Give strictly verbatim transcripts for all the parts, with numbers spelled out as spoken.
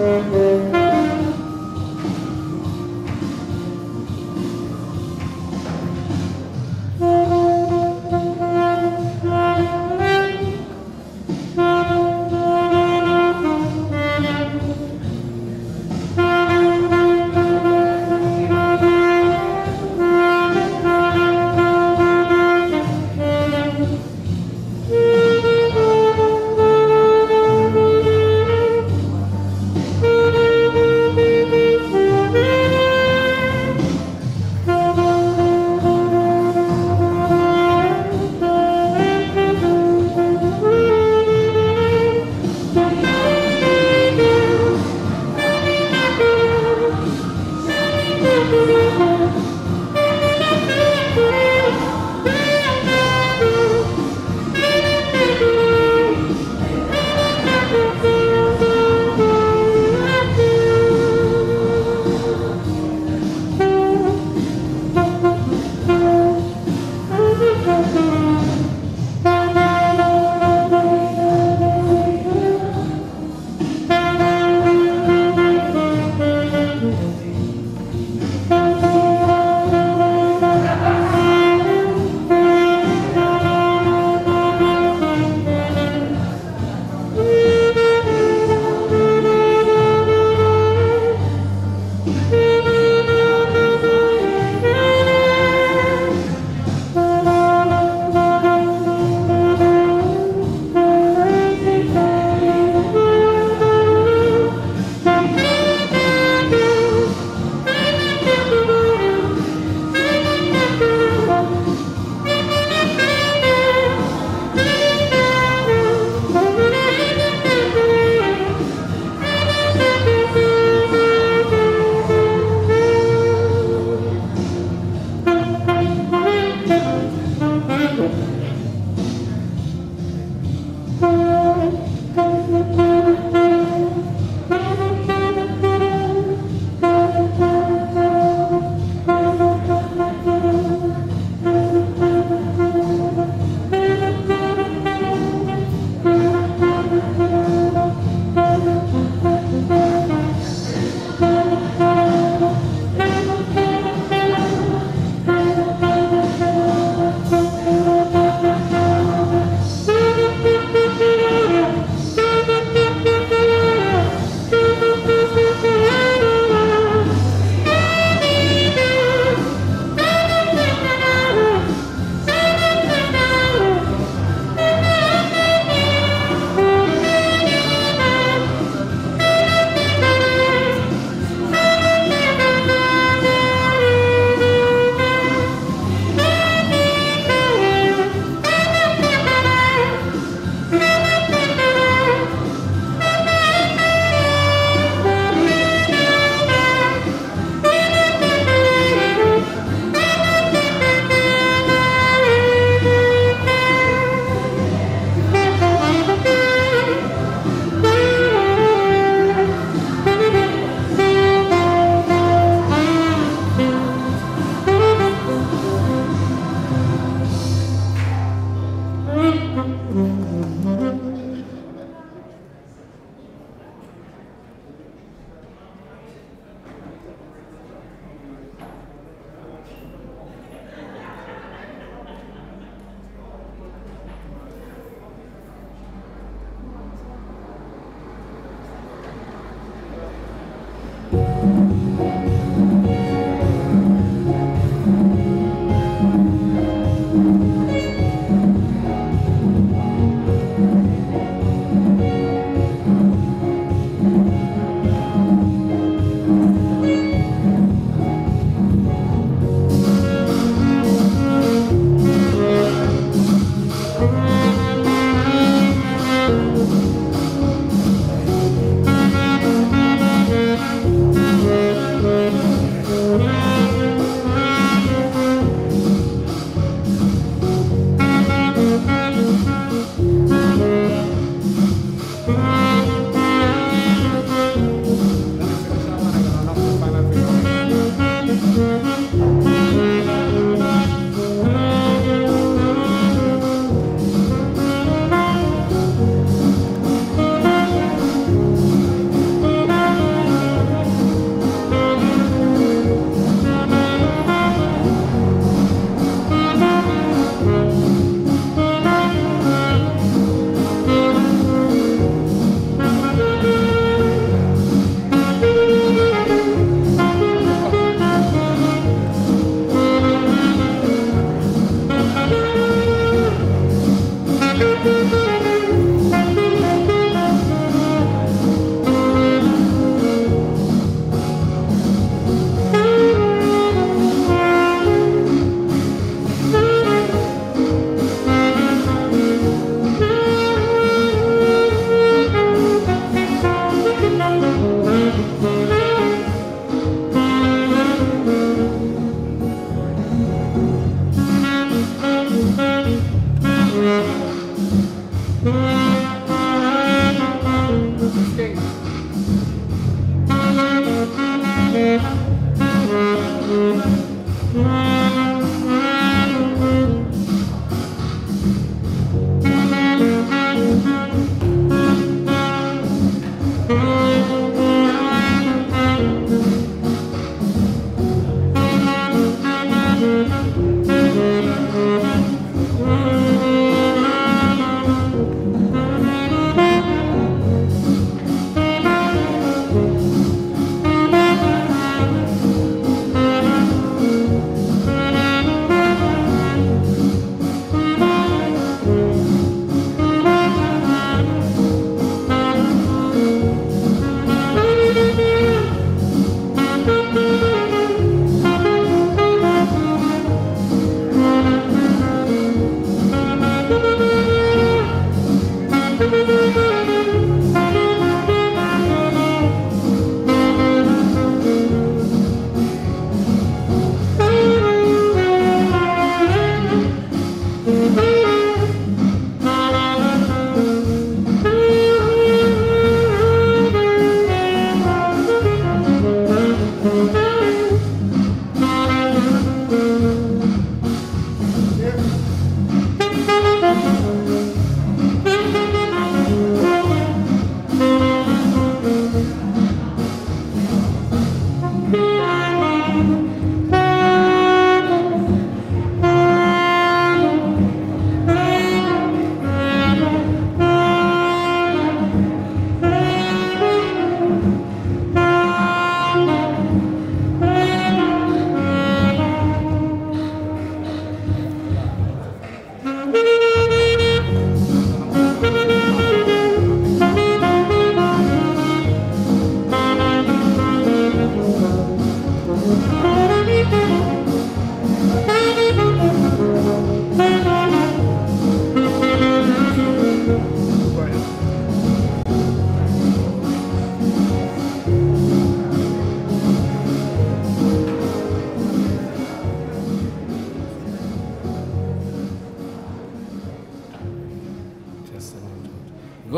Thank you.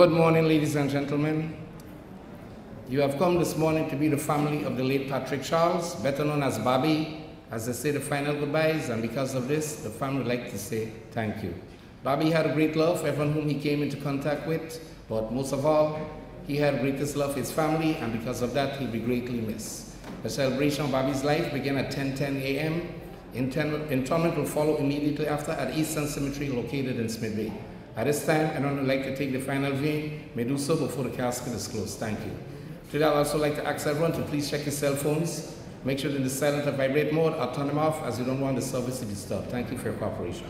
Good morning, ladies and gentlemen. You have come this morning to be the family of the late Patrick Charles, better known as Bobby, as they say the final goodbyes, and because of this, the family would like to say thank you. Bobby had a great love for everyone whom he came into contact with, but most of all, he had greatest love for his family, and because of that, he'll be greatly missed. The celebration of Bobby's life began at ten ten a m Interment will follow immediately after at Eastern Cemetery located in Smith Bay. At this time, anyone would like to take the final vein may do so before the casket is closed. Thank you. Today, I'd also like to ask everyone to please check your cell phones. Make sure they're in the silent or vibrate mode or turn them off as you don't want the service to be disturbed. Thank you for your cooperation.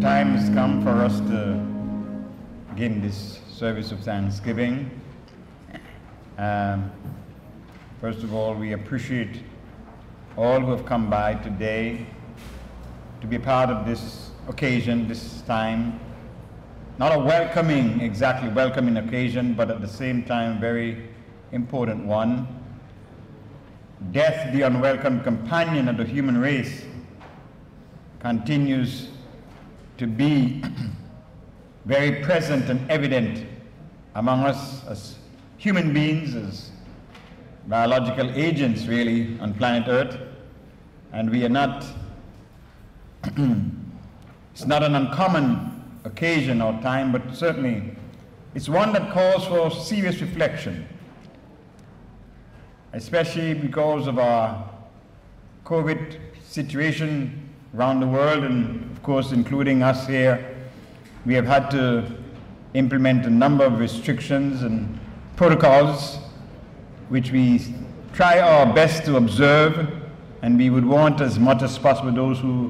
time has come for us to begin this service of thanksgiving. Um, first of all, we appreciate all who have come by today to be part of this occasion, this time. Not a welcoming, exactly welcoming occasion, but at the same time, very important one. Death, the unwelcome companion of the human race, continues to be very present and evident among us as human beings, as biological agents really on planet Earth. And we are not, it's not an uncommon occasion or time, but certainly it's one that calls for serious reflection, especially because of our COVID situation around the world, and of course including us here. We have had to implement a number of restrictions and protocols which we try our best to observe, and we would want as much as possible those who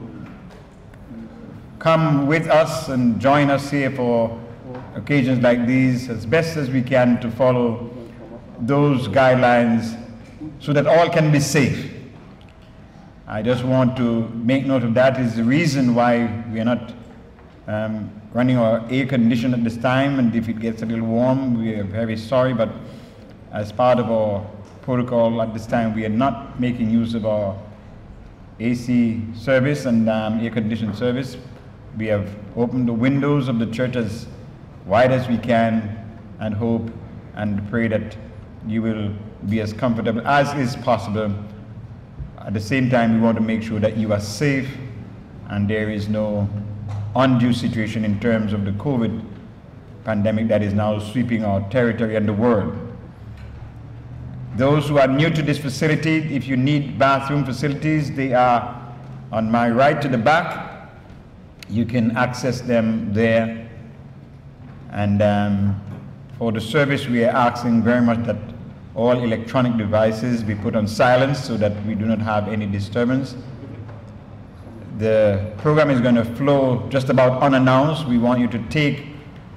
come with us and join us here for occasions like these as best as we can to follow those guidelines so that all can be safe. I just want to make note of that. Is the reason why we are not um, running our air condition at this time, and if it gets a little warm, we are very sorry, but as part of our protocol at this time, we are not making use of our A C service and um, air conditioned service. We have opened the windows of the church as wide as we can and hope and pray that you will be as comfortable as is possible. At the same time, we want to make sure that you are safe and there is no undue situation in terms of the COVID pandemic that is now sweeping our territory and the world. Those who are new to this facility, if you need bathroom facilities, they are on my right to the back. You can access them there. And um, for the service, we are asking very much that all electronic devices be put on silence so that we do not have any disturbance. The program is going to flow just about unannounced. We want you to take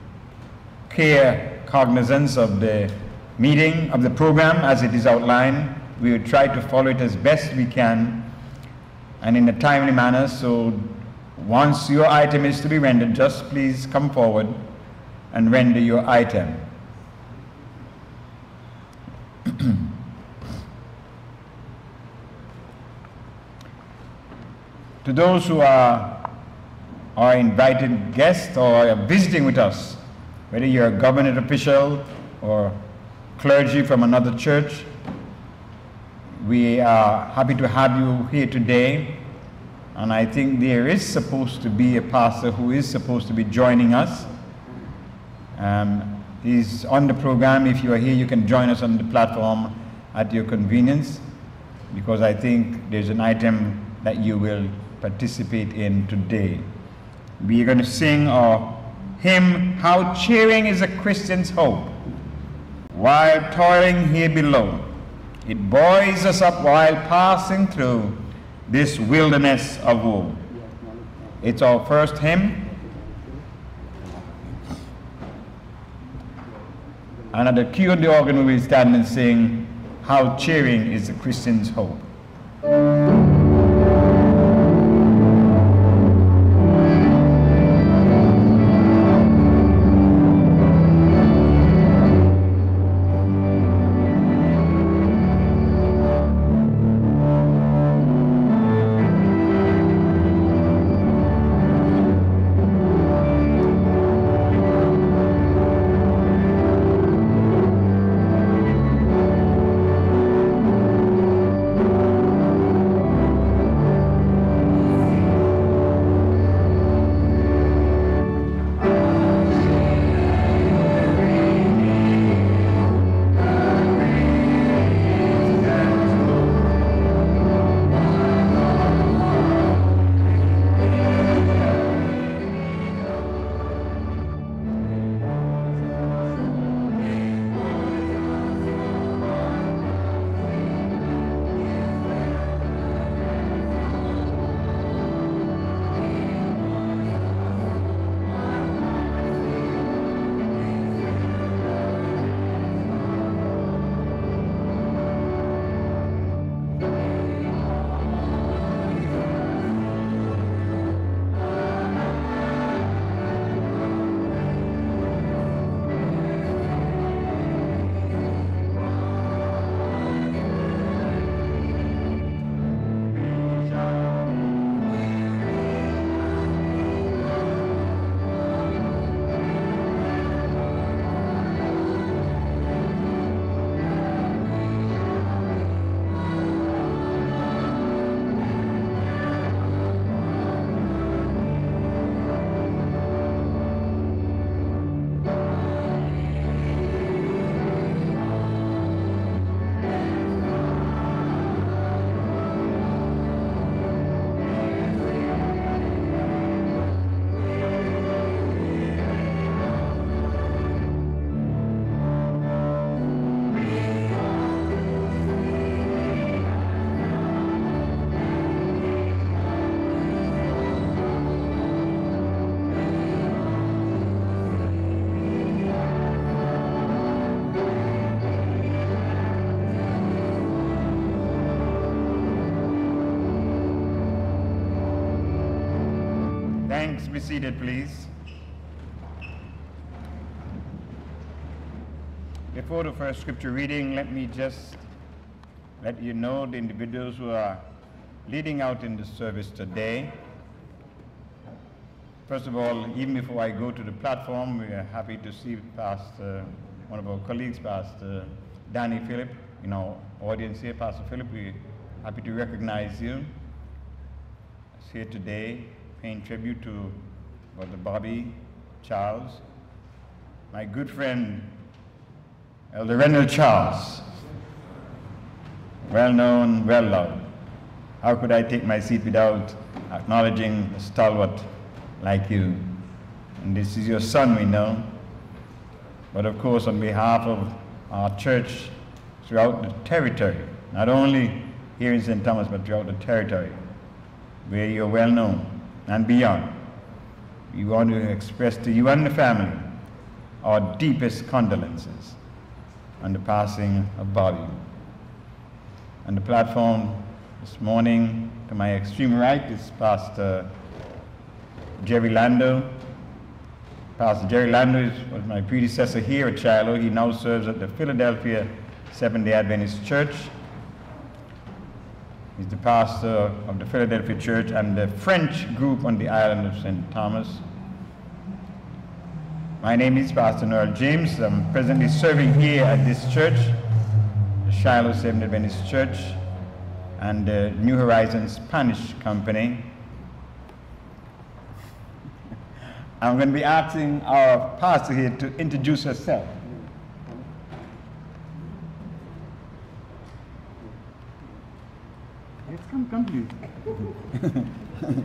care, cognizance of the meeting, of the program as it is outlined. We will try to follow it as best we can and in a timely manner. So once your item is to be rendered, just please come forward and render your item. To those who are, are invited guests or are visiting with us, whether you're a government official or clergy from another church, we are happy to have you here today. And I think there is supposed to be a pastor who is supposed to be joining us. Um, he's on the program. If you are here, you can join us on the platform at your convenience, because I think there's an item that you will participate in today. We are going to sing our hymn, How Cheering is a Christian's Hope, while toiling here below. It buoys us up while passing through this wilderness of woe. It's our first hymn. And at the cue of the organ, we will stand and sing, How Cheering is a Christian's Hope. Please be seated, please. Before the first scripture reading, let me just let you know the individuals who are leading out in the service today. First of all, even before I go to the platform, we are happy to see Pastor, one of our colleagues, Pastor Danny Phillip, in our audience here. Pastor Phillip, we're happy to recognize you. He's here today, paying tribute to Brother Bobby Charles, my good friend, Elder Randall Charles, well known, well loved. How could I take my seat without acknowledging a stalwart like you? And this is your son, we know. But of course, on behalf of our church throughout the territory, not only here in Saint Thomas, but throughout the territory, where you're well known and beyond, we want to express to you and the family our deepest condolences on the passing of Bobby. On the platform this morning, to my extreme right, is Pastor Jerry Lando. Pastor Jerry Lando is, was my predecessor here at Shiloh. He now serves at the Philadelphia Seventh-day Adventist Church. He's the pastor of the Philadelphia Church and the French group on the island of Saint Thomas. My name is Pastor Noel James. I'm presently serving here at this church, the Shiloh Seventh-day Adventist Church, and the New Horizons Spanish Company. I'm going to be asking our pastor here to introduce herself. Yes, come, come, please.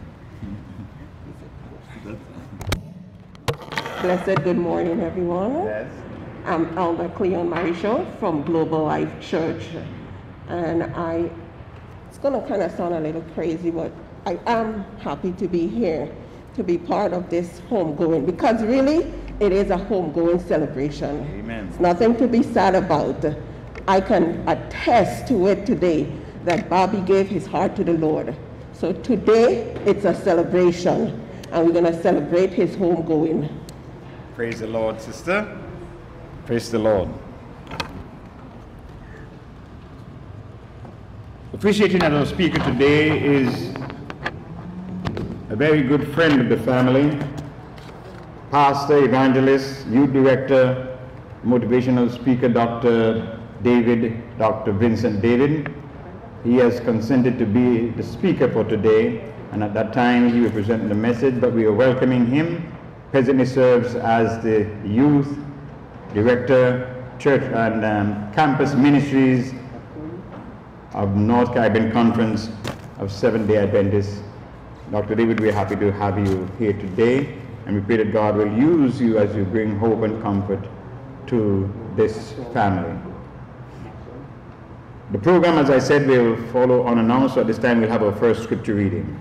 Blessed good morning, everyone. Yes. I'm Elder Cleon Marichal from Global Life Church. And I, it's gonna kind of sound a little crazy, but I am happy to be here, to be part of this homegoing, because really, it is a homegoing celebration. Amen. It's nothing to be sad about. I can attest to it today that Bobby gave his heart to the Lord. So today, it's a celebration, and we're gonna celebrate his homegoing. Praise the Lord, sister. Praise the Lord. Appreciating that our speaker today is a very good friend of the family, pastor, evangelist, youth director, motivational speaker, Doctor David, Doctor Vincent David. He has consented to be the speaker for today, and at that time he will present the message, but we are welcoming him. Presently serves as the youth director, church and um, campus ministries of North Caribbean Conference of Seventh-day Adventists. Doctor David, we're happy to have you here today, and we pray that God will use you as you bring hope and comfort to this family. The program, as I said, will follow unannounced, so at this time we'll have our first scripture reading.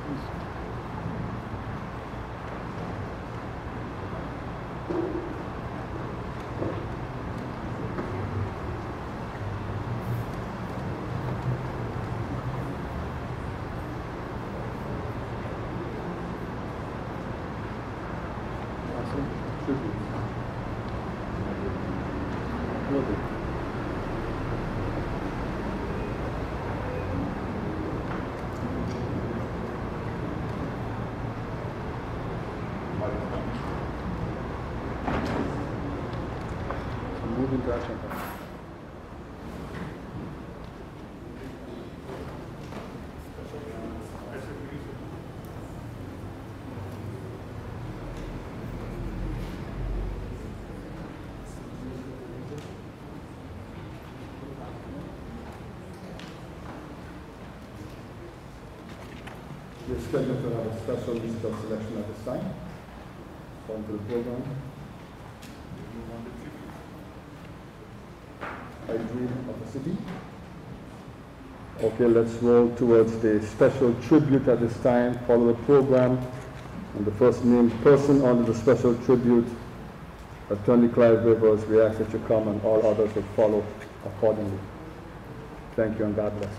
We are scheduled to have a special musical selection at this time. On to the program. I Dream of a City. Okay, let's roll towards the special tribute at this time. Follow the program. And the first named person under the special tribute, Attorney Clive Rivers, we ask that you come and all others will follow accordingly. Thank you and God bless.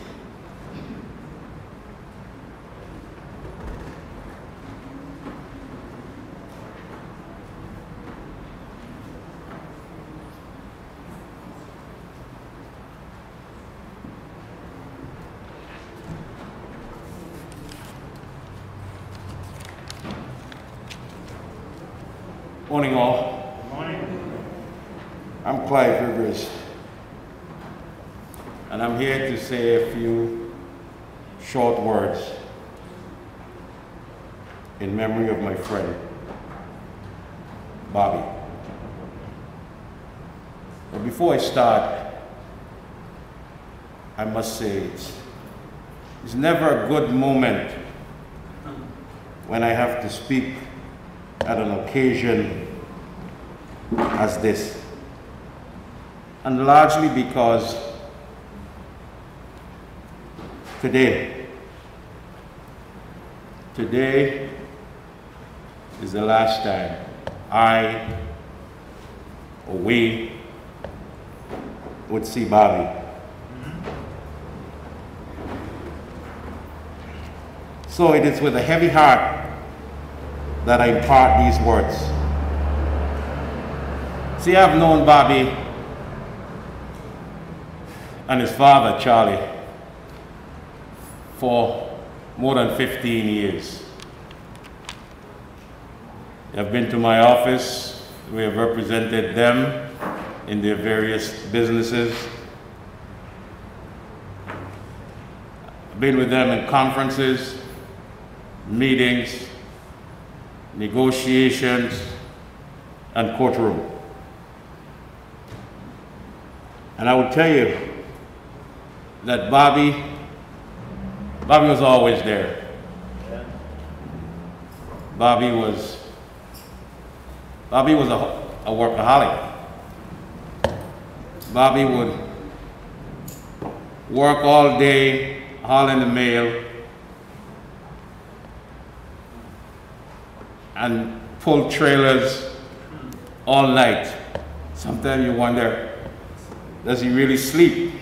Morning, all. Good morning. I'm Clive Rivers, and I'm here to say a few short words in memory of my friend, Bobby. But before I start, I must say it's, it's never a good moment when I have to speak at an occasion as this, and largely because today, today is the last time I or we would see Bobby. So it is with a heavy heart that I impart these words. See, I've known Bobby and his father, Charlie, for more than fifteen years. They've been to my office. We have represented them in their various businesses. I've been with them in conferences, meetings, negotiations, and courtroom. And I would tell you that Bobby, Bobby was always there. Bobby was, Bobby was a, a workaholic. Bobby would work all day, haul in the mail, and pull trailers all night. Sometimes you wonder, does he really sleep?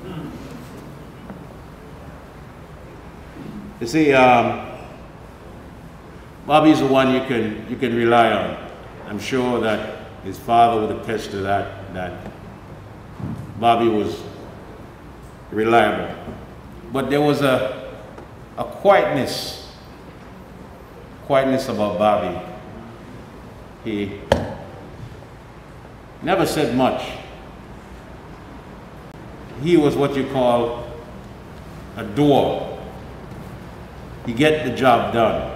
You see, um, Bobby's the one you can, you can rely on. I'm sure that his father would attest to that, that Bobby was reliable. But there was a, a quietness, quietness about Bobby. He never said much. He was what you call a doer. He get the job done.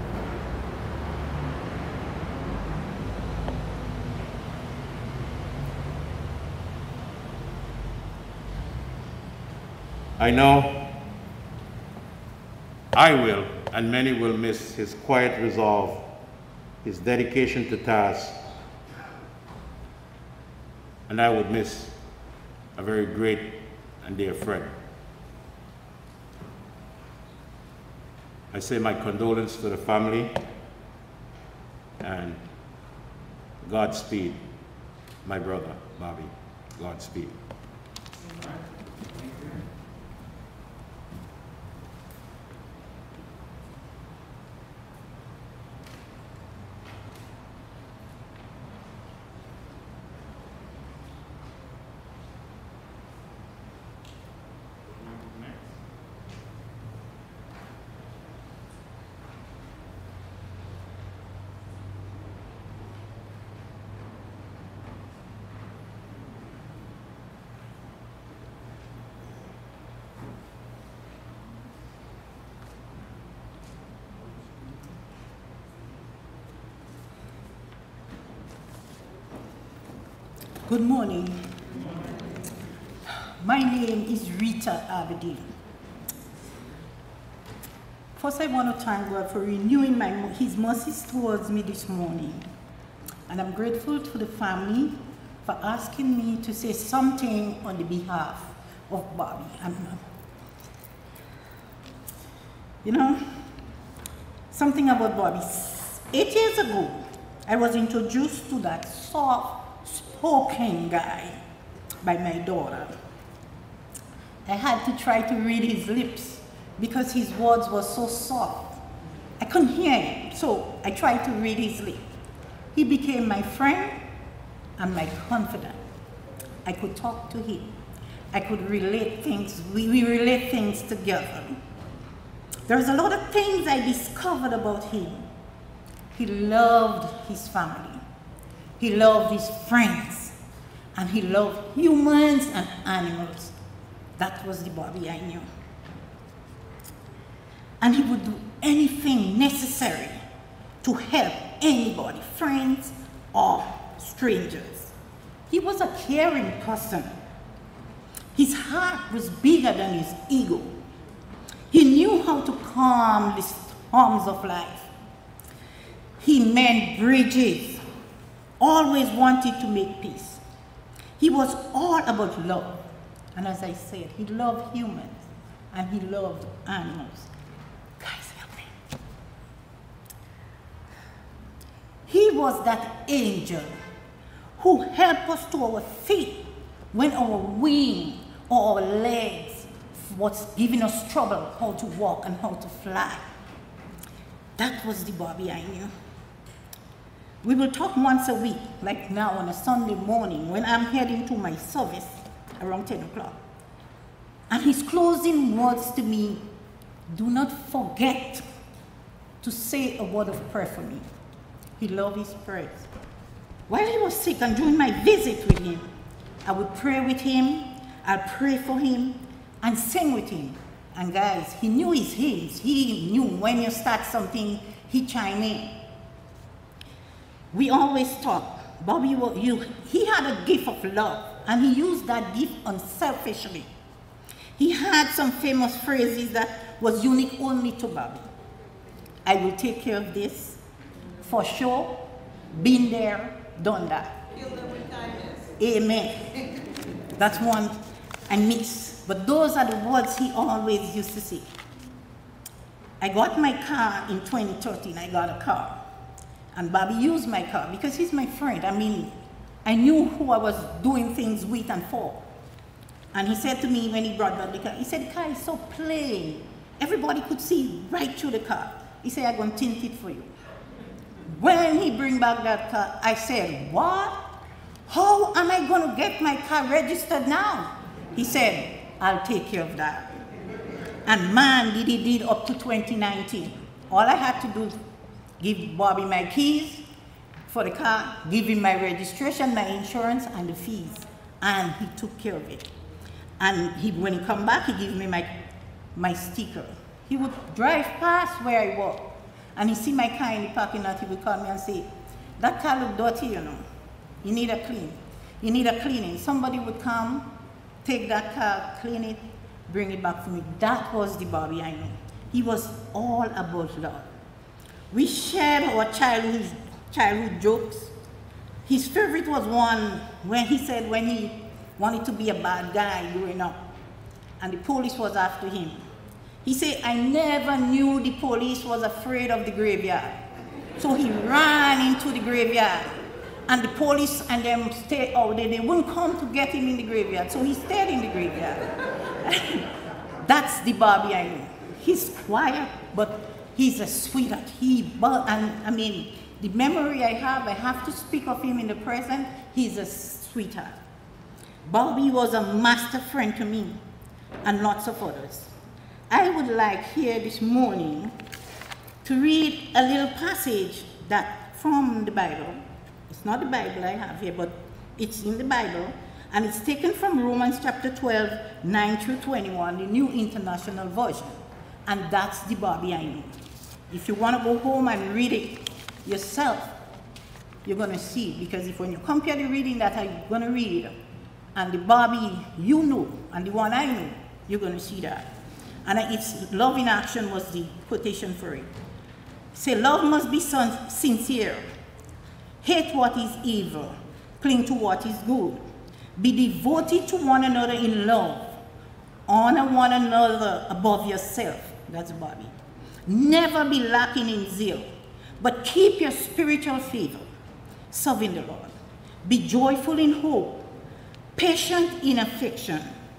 I know I will, and many will miss his quiet resolve, his dedication to task, and I would miss a very great and dear friend. I say my condolence to the family, and Godspeed, my brother, Bobby. Godspeed. Good morning. My name is Rita Aberdeen. First, I want to thank God for renewing my, His mercies towards me this morning. And I'm grateful to the family for asking me to say something on the behalf of Bobby. And, you know, something about Bobby. Eight years ago, I was introduced to that soft, spoken guy by my daughter. I had to try to read his lips because his words were so soft. I couldn't hear him, so I tried to read his lips. He became my friend and my confidant. I could talk to him. I could relate things, we, we relate things together. There's a lot of things I discovered about him. He loved his family. He loved his friends, and he loved humans and animals. That was the Bobby I knew. And he would do anything necessary to help anybody, friends or strangers. He was a caring person. His heart was bigger than his ego. He knew how to calm the storms of life. He mended bridges. Always wanted to make peace. He was all about love. And as I said, he loved humans and he loved animals. Guys, help me. He was that angel who helped us to our feet when our wing or our legs was giving us trouble how to walk and how to fly. That was the Bobby I knew. We will talk once a week, like now on a Sunday morning when I'm heading to my service around ten o'clock. And his closing words to me, do not forget to say a word of prayer for me. He loved his prayers. While he was sick and during my visit with him, I would pray with him, I'd pray for him, and sing with him. And guys, he knew his hymns. He knew when you start something, he chime in. We always talk. Bobby, you, he had a gift of love, and he used that gift unselfishly. He had some famous phrases that was unique only to Bobby. I will take care of this, for sure, been there, done that. Kill them with kindness. Amen. That's one I miss, but those are the words he always used to say. I got my car in twenty thirteen, I got a car. And Bobby used my car because he's my friend. I mean, I knew who I was doing things with and for. And he said to me when he brought back the car, he said, the car is so plain. Everybody could see right through the car. He said, I'm going to tint it for you. When he bring back that car, I said, what? How am I going to get my car registered now? He said, I'll take care of that. And man, did he did up to twenty nineteen. All I had to do give Bobby my keys for the car, give him my registration, my insurance, and the fees. And he took care of it. And he, when he come back, he gave me my, my sticker. He would drive past where I work, and he see my car in the parking lot, he would call me and say, that car look dirty, you know. You need a clean. You need a cleaning. Somebody would come, take that car, clean it, bring it back for me. That was the Bobby I knew. He was all about love. We shared our childhood, childhood jokes. His favorite was one when he said when he wanted to be a bad guy growing up, and the police was after him. He said, I never knew the police was afraid of the graveyard. So he ran into the graveyard. And the police and them stayed out there. They wouldn't come to get him in the graveyard. So he stayed in the graveyard. That's the Bobby I know. He's quiet, but he's a sweetheart. He, but, and I mean, the memory I have, I have to speak of him in the present. He's a sweetheart. Bobby was a master friend to me and lots of others. I would like here this morning to read a little passage that from the Bible. It's not the Bible I have here, but it's in the Bible, and it's taken from Romans chapter twelve, nine through twenty-one, the New International Version. And that's the Bobby I know. If you want to go home and read it yourself, you're going to see, because if when you compare the reading that I'm going to read and the Bobby you know and the one I know, you're going to see that. And it's love in action was the quotation for it. Say, love must be sincere. Hate what is evil. Cling to what is good. Be devoted to one another in love. Honor one another above yourself. That's Bobby. Never be lacking in zeal, but keep your spiritual fervor, serving the Lord. Be joyful in hope, patient in affliction,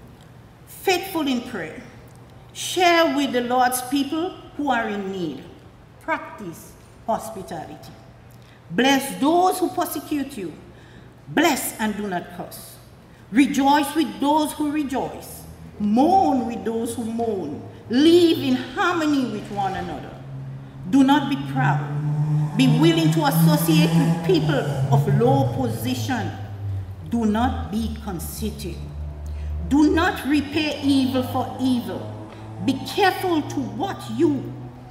faithful in prayer. Share with the Lord's people who are in need. Practice hospitality. Bless those who persecute you. Bless and do not curse. Rejoice with those who rejoice. Mourn with those who mourn. Live in harmony with one another. Do not be proud. Be willing to associate with people of low position. Do not be conceited. Do not repay evil for evil. Be careful to what you,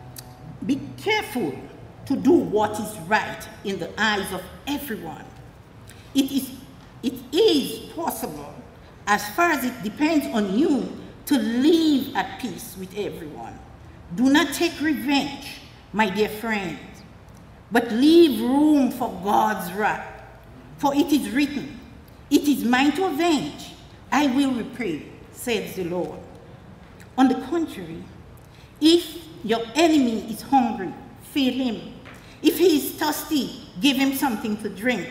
be careful to do what is right in the eyes of everyone. It is, it is possible, as far as it depends on you, to live at peace with everyone. Do not take revenge, my dear friends, but leave room for God's wrath. For it is written, it is mine to avenge, I will repay, says the Lord. On the contrary, if your enemy is hungry, feed him. If he is thirsty, give him something to drink.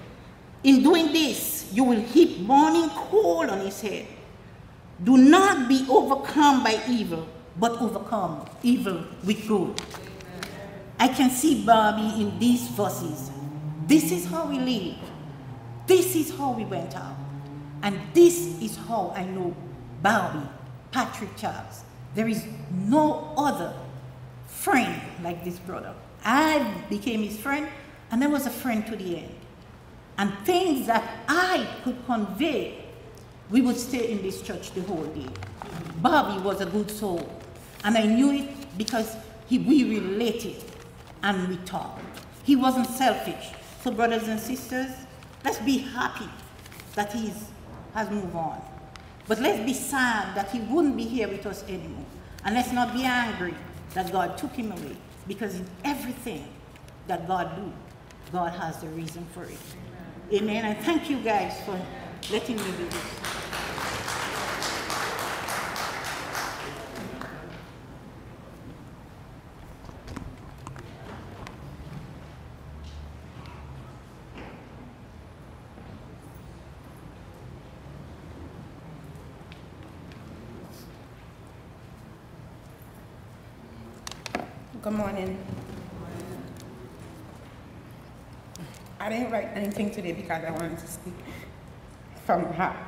In doing this, you will heap burning coal on his head. Do not be overcome by evil, but overcome evil with good. I can see Bobby in these verses. This is how we live. This is how we went out. And this is how I know Bobby Patrick Charles. There is no other friend like this brother. I became his friend, and I was a friend to the end. And things that I could convey, we would stay in this church the whole day. Bobby was a good soul, and I knew it because he, we related and we talked. He wasn't selfish. So brothers and sisters, let's be happy that he has moved on. But let's be sad that he wouldn't be here with us anymore. And let's not be angry that God took him away, because in everything that God do, God has the reason for it. Amen. I thank you guys for letting me do this. Good morning. I didn't write anything today because I wanted to speak from the heart.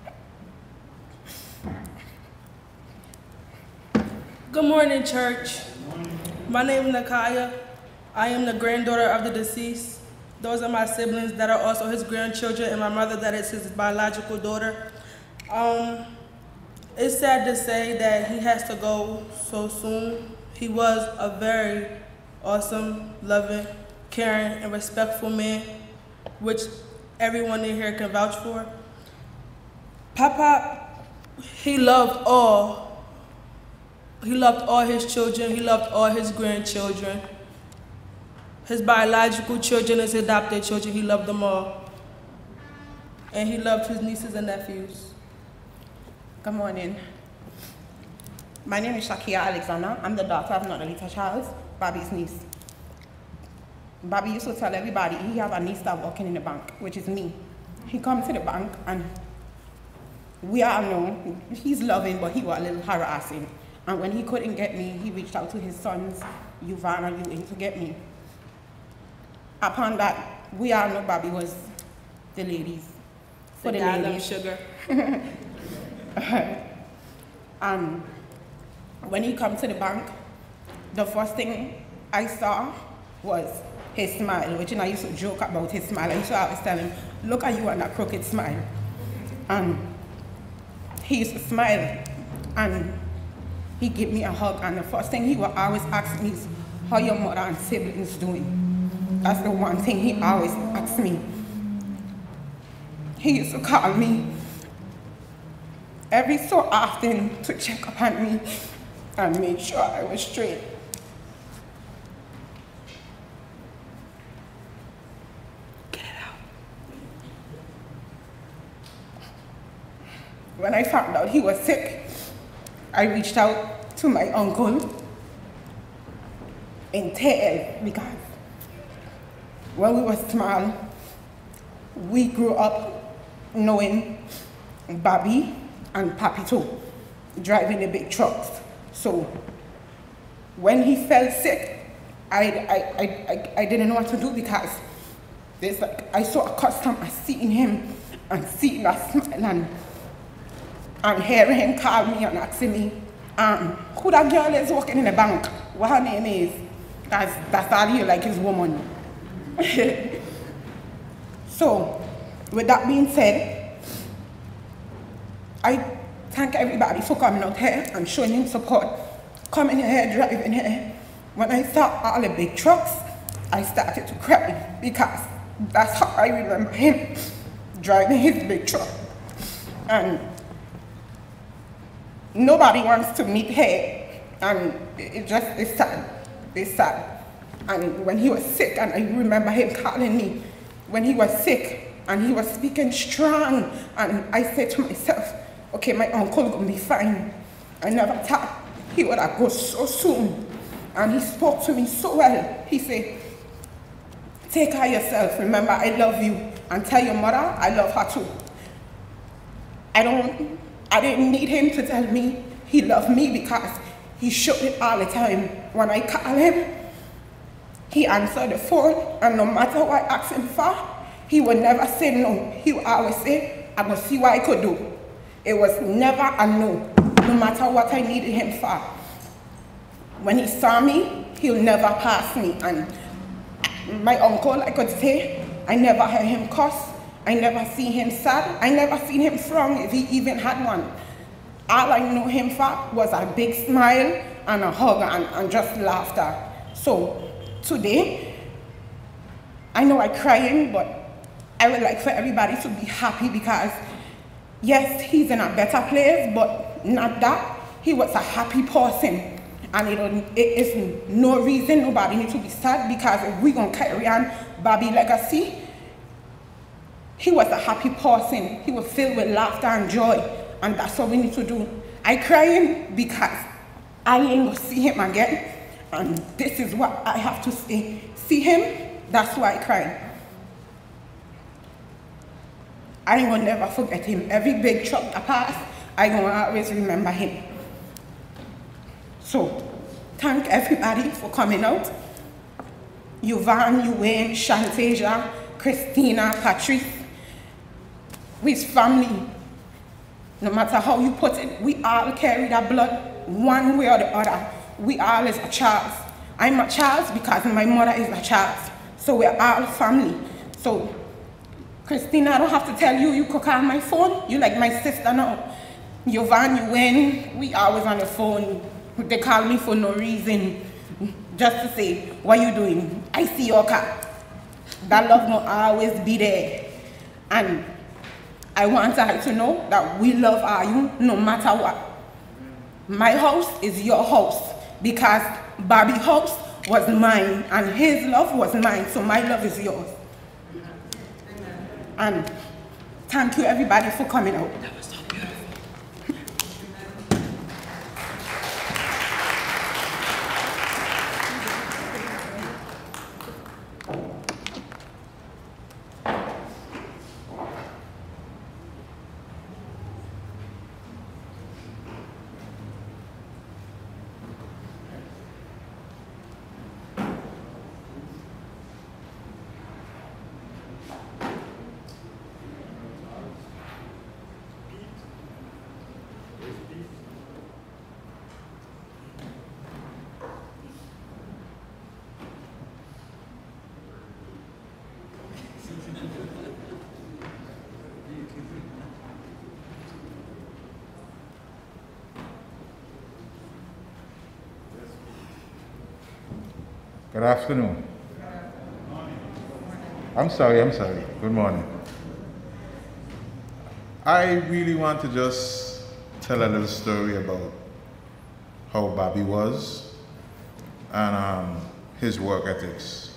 Good morning, church. My name is Nakaya. I am the granddaughter of the deceased. Those are my siblings that are also his grandchildren, and my mother that is his biological daughter. Um, it's sad to say that he has to go so soon. He was a very awesome, loving, caring, and respectful man, which everyone in here can vouch for. Papa, he loved all. He loved all his children. He loved all his grandchildren. His biological children, his adopted children, he loved them all. And he loved his nieces and nephews. Good morning. My name is Shakia Alexander. I'm the daughter of Nodalita Charles, Bobby's niece. Bobby used to tell everybody he have a niece that working in the bank, which is me. He come to the bank and we all know he's loving, but he was a little harassing. And when he couldn't get me, he reached out to his sons, Yuvan and Yuin, to get me. Upon that, we all know Bobby was the ladies. For the, the ladies. Sugar. And when he come to the bank, the first thing I saw was his smile, which I used to joke about his smile. I used to always tell him, look at you and that crooked smile. And he used to smile and he gave me a hug, and the first thing he would always ask me is, how your mother and siblings doing? That's the one thing he always asked me. He used to call me every so often to check upon me and make sure I was straight. Get it out. When I found out he was sick, I reached out to my uncle in tears because when we were small, we grew up knowing Bobby and Papi too, driving the big trucks. So when he fell sick, I, I, I, I, I didn't know what to do because there's like, I saw accustomed to seeing him and seeing that smile and, and hearing him call me and asking me, um, who that girl is working in the bank? What her name is? That's, that's all he like, his woman. So, with that being said, I thank everybody for coming out here and showing him support. Coming here, driving here. When I saw all the big trucks, I started to cry because that's how I remember him, driving his big truck. And nobody wants to meet here, and it just is sad. It's sad. And when he was sick, and I remember him calling me when he was sick, and he was speaking strong, and I said to myself, okay, my uncle gonna be fine. I never thought he would have go so soon. And he spoke to me so well. He said, take care of yourself. Remember, I love you. And tell your mother, I love her too. I don't, I didn't need him to tell me he loved me because he showed it all the time. When I call him, he answered the phone, and no matter what I asked him for, he would never say no. He would always say, I'm gonna see what I could do. It was never a no, no matter what I needed him for. When he saw me, he'll never pass me. And my uncle, I could say, I never heard him cuss. I never see him sad. I never seen him frown if he even had one. All I know him for was a big smile and a hug and, and just laughter. So today, I know I'm crying, but I would like for everybody to be happy because yes, he's in a better place, but not that. He was a happy person. And it, it is no reason nobody needs to be sad because if we're going to carry on Bobby's legacy, he was a happy person. He was filled with laughter and joy. And that's what we need to do. I crying because I ain't going to see him again. And this is what I have to say. See him, that's why I cry. I ain't gonna never forget him. Every big truck I pass, I gonna always remember him. So, thank everybody for coming out. Yuvan, Yuin, Shantasia, Christina, Patrice. We's family. No matter how you put it, we all carry that blood one way or the other. We all is a Charles. I'm a Charles because my mother is a Charles. So we're all family. So, Christina, I don't have to tell you, you could call my phone. You like my sister now. Yuvan, you win. We always on the phone. They call me for no reason. Just to say, what you doing? I see your car. That love will always be there. And I want her to know that we love you no matter what. My house is your house because Bobby's house was mine and his love was mine, so my love is yours. And thank you everybody for coming out. That was so beautiful. Good afternoon. I'm sorry, I'm sorry. Good morning. I really want to just tell a little story about how Bobby was and um, his work ethics.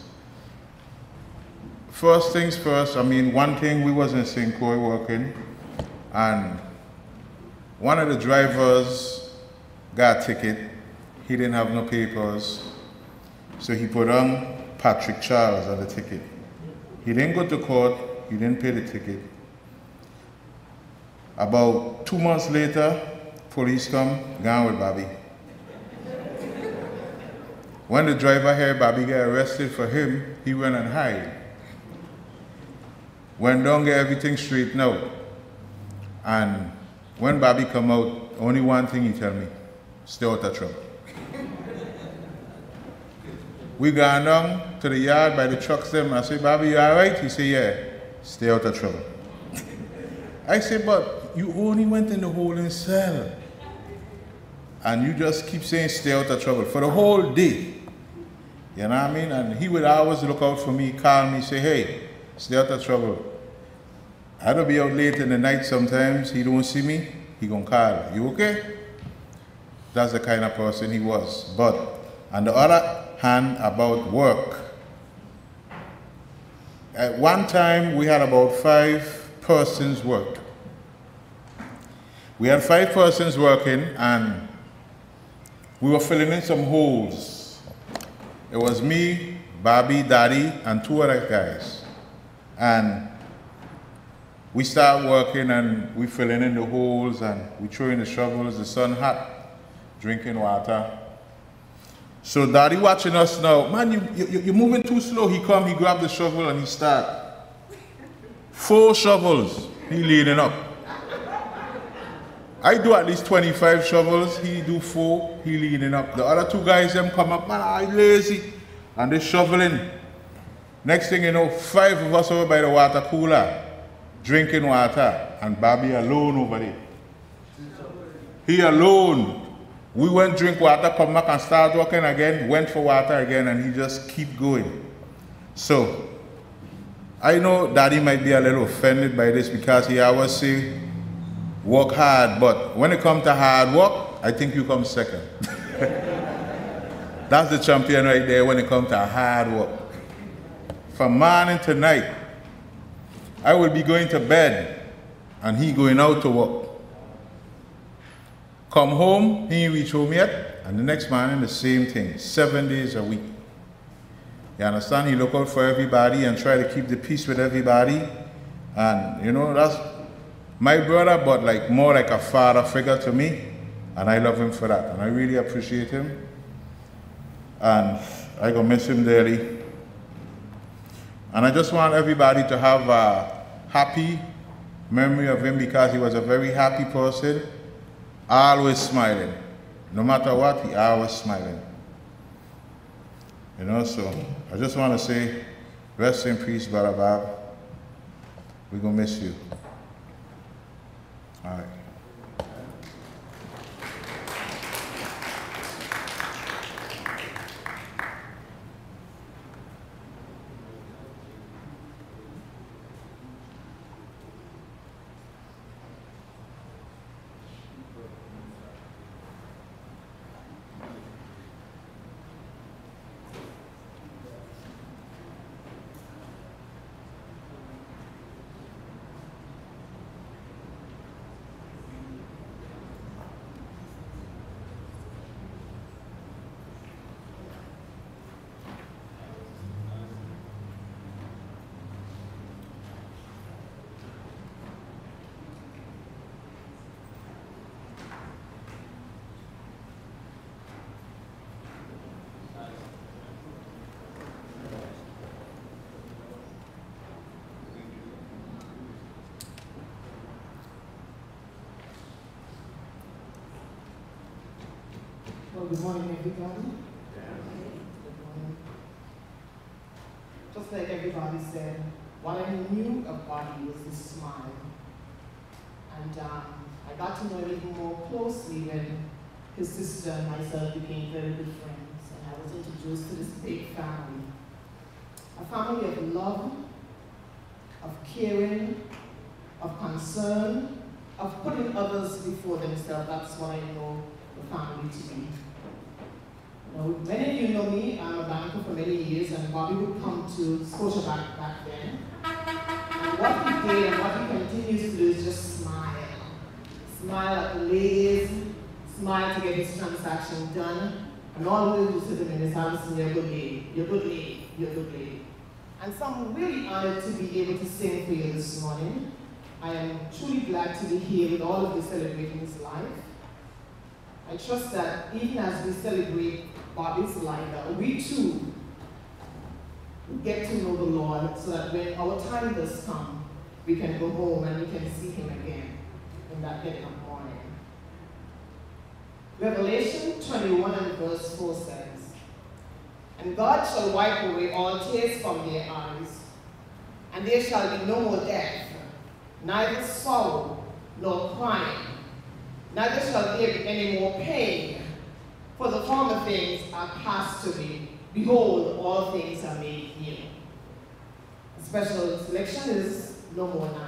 First things first, I mean, one thing, we was in Saint Croix working, and one of the drivers got a ticket. He didn't have no papers, so he put on Patrick Charles on the ticket. He didn't go to court, he didn't pay the ticket. About two months later, police come, gone with Bobby. When the driver heard Bobby get arrested for him, he went and hide. Went down, get everything straightened out. And when Bobby come out, only one thing he tell me, stay out of trouble. We gone down to the yard by the trucks them. I say, Bobby, you all right? He say, yeah, stay out of trouble. I say, but you only went in the holding cell. And you just keep saying stay out of trouble for the whole day. You know what I mean? And he would always look out for me, call me, say, hey, stay out of trouble. I'd be out late in the night sometimes, he don't see me, he gonna call, you okay? That's the kind of person he was. But on the other hand, about work, at one time we had about five persons worked. We had five persons working and we were filling in some holes. It was me, Bobby, Daddy, and two other guys. And we start working and we filling in the holes and we throwing the shovels, the sun hot, drinking water. So Daddy watching us now, man, you, you, you're moving too slow. He come, he grab the shovel and he start. Four shovels, he leaning up. I do at least twenty-five shovels, he do four, he leaning up. The other two guys, them come up, man, I'm lazy. And they shoveling. Next thing you know, five of us over by the water cooler, drinking water, and Bobby alone over there. He alone. We went drink water, come back and start walking again, went for water again, and he just keep going. So, I know Daddy might be a little offended by this because he always say, work hard, but when it comes to hard work, I think you come second. That's the champion right there when it comes to hard work. From morning to night, I will be going to bed, and he going out to work. Come home, he ain't reach home yet, and the next morning the same thing, seven days a week. You understand? He look out for everybody and try to keep the peace with everybody. And you know, that's my brother, but like more like a father figure to me. And I love him for that. And I really appreciate him. And I gonna miss him dearly. And I just want everybody to have a happy memory of him because he was a very happy person. Always smiling. No matter what, he always smiling. You know, so I just want to say, rest in peace, Brother Bob. We're going to miss you. All right. Well, good morning, everybody. Good morning. Just like everybody said, what I knew of Bobby was his smile. And um, I got to know him even more closely when his sister and myself became very good friends. And I was introduced introduced to this big family. A family of love, of caring, of concern, of putting others before themselves. That's what I know the family to be. Now, many of you know me. I'm a banker for many years, and Bobby would come to Scotiabank back then. And what he did and what he continues to do is just smile. Smile at the ladies, smile to get his transaction done, and all we do to them is, Alison, you're a good lady, you're a good lady, you're a good lady. And so I'm really honored to be able to sing for you this morning. I am truly glad to be here with all of you celebrating his life. I trust that even as we celebrate Bobby's life, that we too get to know the Lord, so that when our time does come, we can go home and we can see him again in that getting up morning. Revelation twenty-one and verse four says, "And God shall wipe away all tears from their eyes, and there shall be no more death, neither sorrow nor crying, neither shall there be any more pain, for the former things are passed away. Behold, all things are made new." A special selection is "No More Night."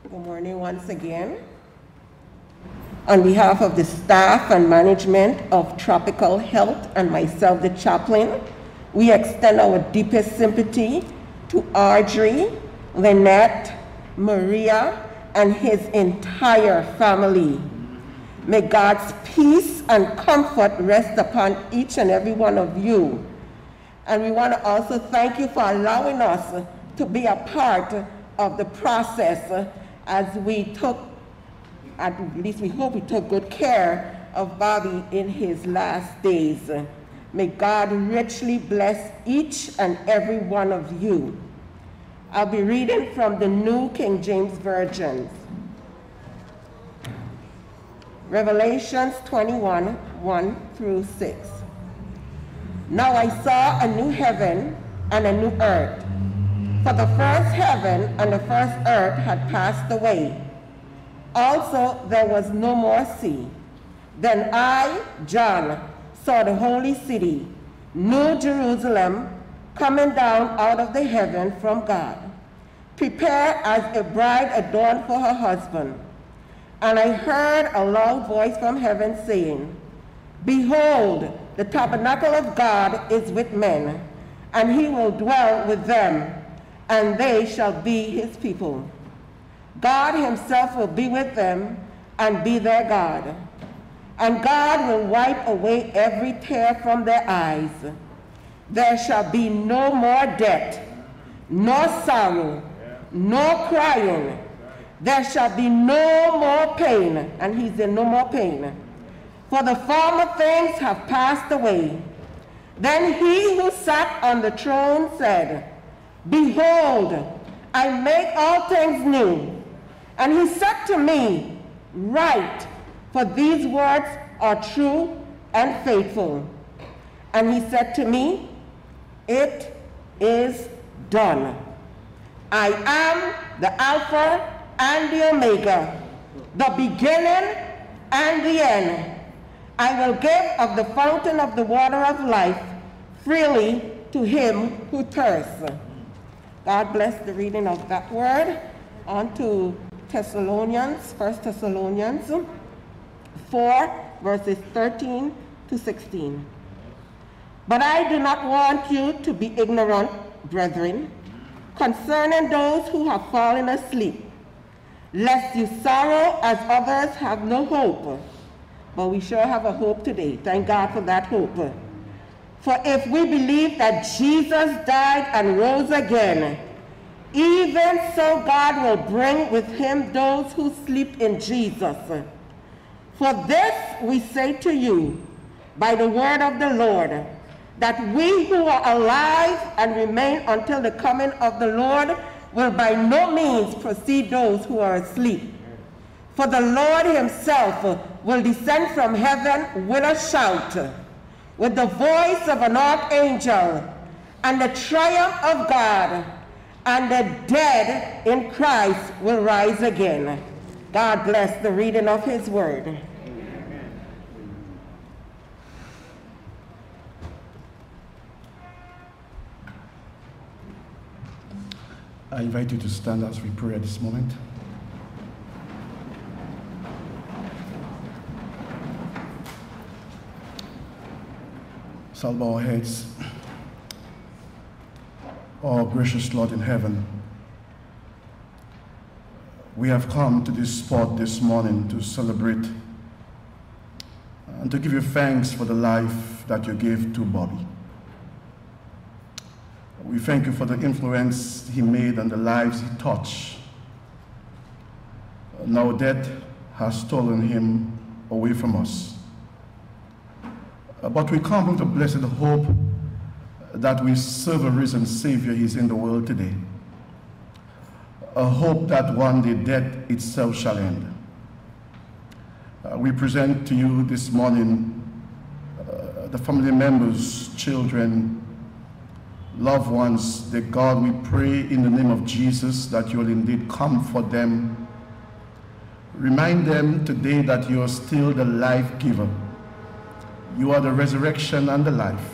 Good morning once again. On behalf of the staff and management of Tropical Health and myself, the chaplain, we extend our deepest sympathy to Audrey, Lynette, Maria, and his entire family. May God's peace and comfort rest upon each and every one of you. And we want to also thank you for allowing us to be a part of the process as we took, at least we hope we took good care of Bobby in his last days. May God richly bless each and every one of you. I'll be reading from the New King James Version. Revelations twenty-one, one through six. Now I saw a new heaven and a new earth. For the first heaven and the first earth had passed away. Also there was no more sea. Then I, John, saw the holy city, New Jerusalem, coming down out of the heaven from God, prepared as a bride adorned for her husband. And I heard a loud voice from heaven saying, Behold, the tabernacle of God is with men, and he will dwell with them, and they shall be his people. God himself will be with them and be their God. And God will wipe away every tear from their eyes. There shall be no more death, nor sorrow, nor crying. There shall be no more pain. And he said, no more pain. For the former things have passed away. Then he who sat on the throne said, Behold, I make all things new. And he said to me, Write, for these words are true and faithful. And he said to me, It is done. I am the Alpha and the Omega, the beginning and the end. I will give of the fountain of the water of life freely to him who thirsts. God bless the reading of that word. On to Thessalonians, First Thessalonians four, verses thirteen to sixteen. But I do not want you to be ignorant, brethren, concerning those who have fallen asleep, lest you sorrow as others have no hope. But we sure have a hope today. Thank God for that hope. For if we believe that Jesus died and rose again, even so God will bring with him those who sleep in Jesus. For this we say to you by the word of the Lord, that we who are alive and remain until the coming of the Lord will by no means precede those who are asleep. For the Lord himself will descend from heaven with a shout, with the voice of an archangel, and the triumph of God, and the dead in Christ will rise again. God bless the reading of his word. I invite you to stand as we pray at this moment. So bow our heads. Oh, gracious Lord in heaven, we have come to this spot this morning to celebrate and to give you thanks for the life that you gave to Bobby. We thank you for the influence he made and the lives he touched. Now death has stolen him away from us. But we come with the blessed hope that we serve a risen Savior. He's in the world today. A hope that one day death itself shall end. Uh, we present to you this morning uh, the family members, children, loved ones, that God, we pray in the name of Jesus that you will indeed comfort them. Remind them today that you are still the life giver. You are the resurrection and the life.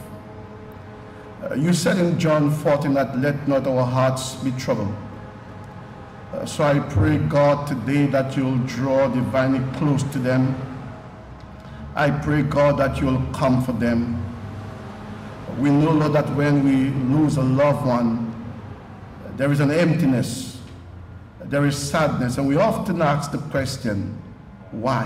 Uh, you said in John fourteen that let not our hearts be troubled. Uh, so I pray, God, today that you'll draw divinely close to them. I pray, God, that you'll comfort them. We know, Lord, that when we lose a loved one, there is an emptiness, there is sadness, and we often ask the question, why?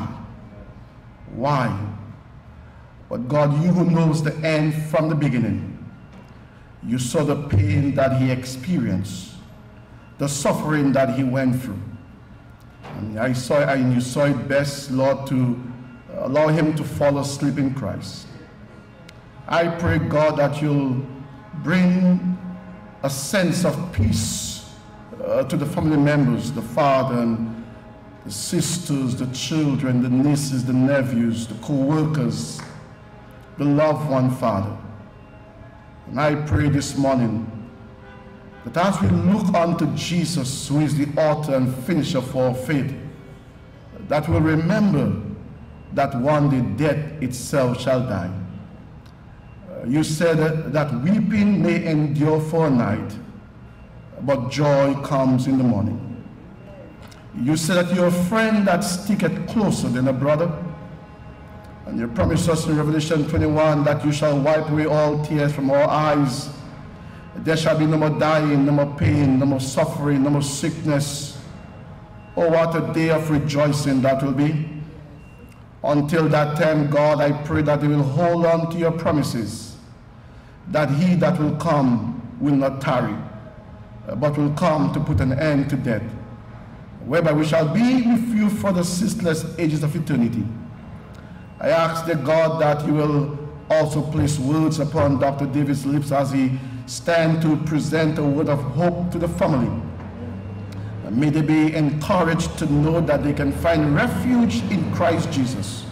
Why? But God, you who knows the end from the beginning, you saw the pain that he experienced, the suffering that he went through. And I saw, and you saw it best, Lord, to allow him to fall asleep in Christ. I pray, God, that you'll bring a sense of peace uh, to the family members, the father and the sisters, the children, the nieces, the nephews, the co-workers, the loved one, Father. And I pray this morning that as we look unto Jesus, who is the author and finisher of our faith, that we'll remember that one day death itself shall die. Uh, you said that weeping may endure for a night, but joy comes in the morning. You said that you're a friend that sticketh closer than a brother. And you promised us in Revelation twenty-one that you shall wipe away all tears from our eyes. There shall be no more dying, no more pain, no more suffering, no more sickness. Oh, what a day of rejoicing that will be. Until that time, God, I pray that they will hold on to your promises, that he that will come will not tarry, but will come to put an end to death, whereby we shall be with you for the ceaseless ages of eternity. I ask the God that you will also place words upon Doctor David's lips as he stands to present a word of hope to the family. May they be encouraged to know that they can find refuge in Christ Jesus.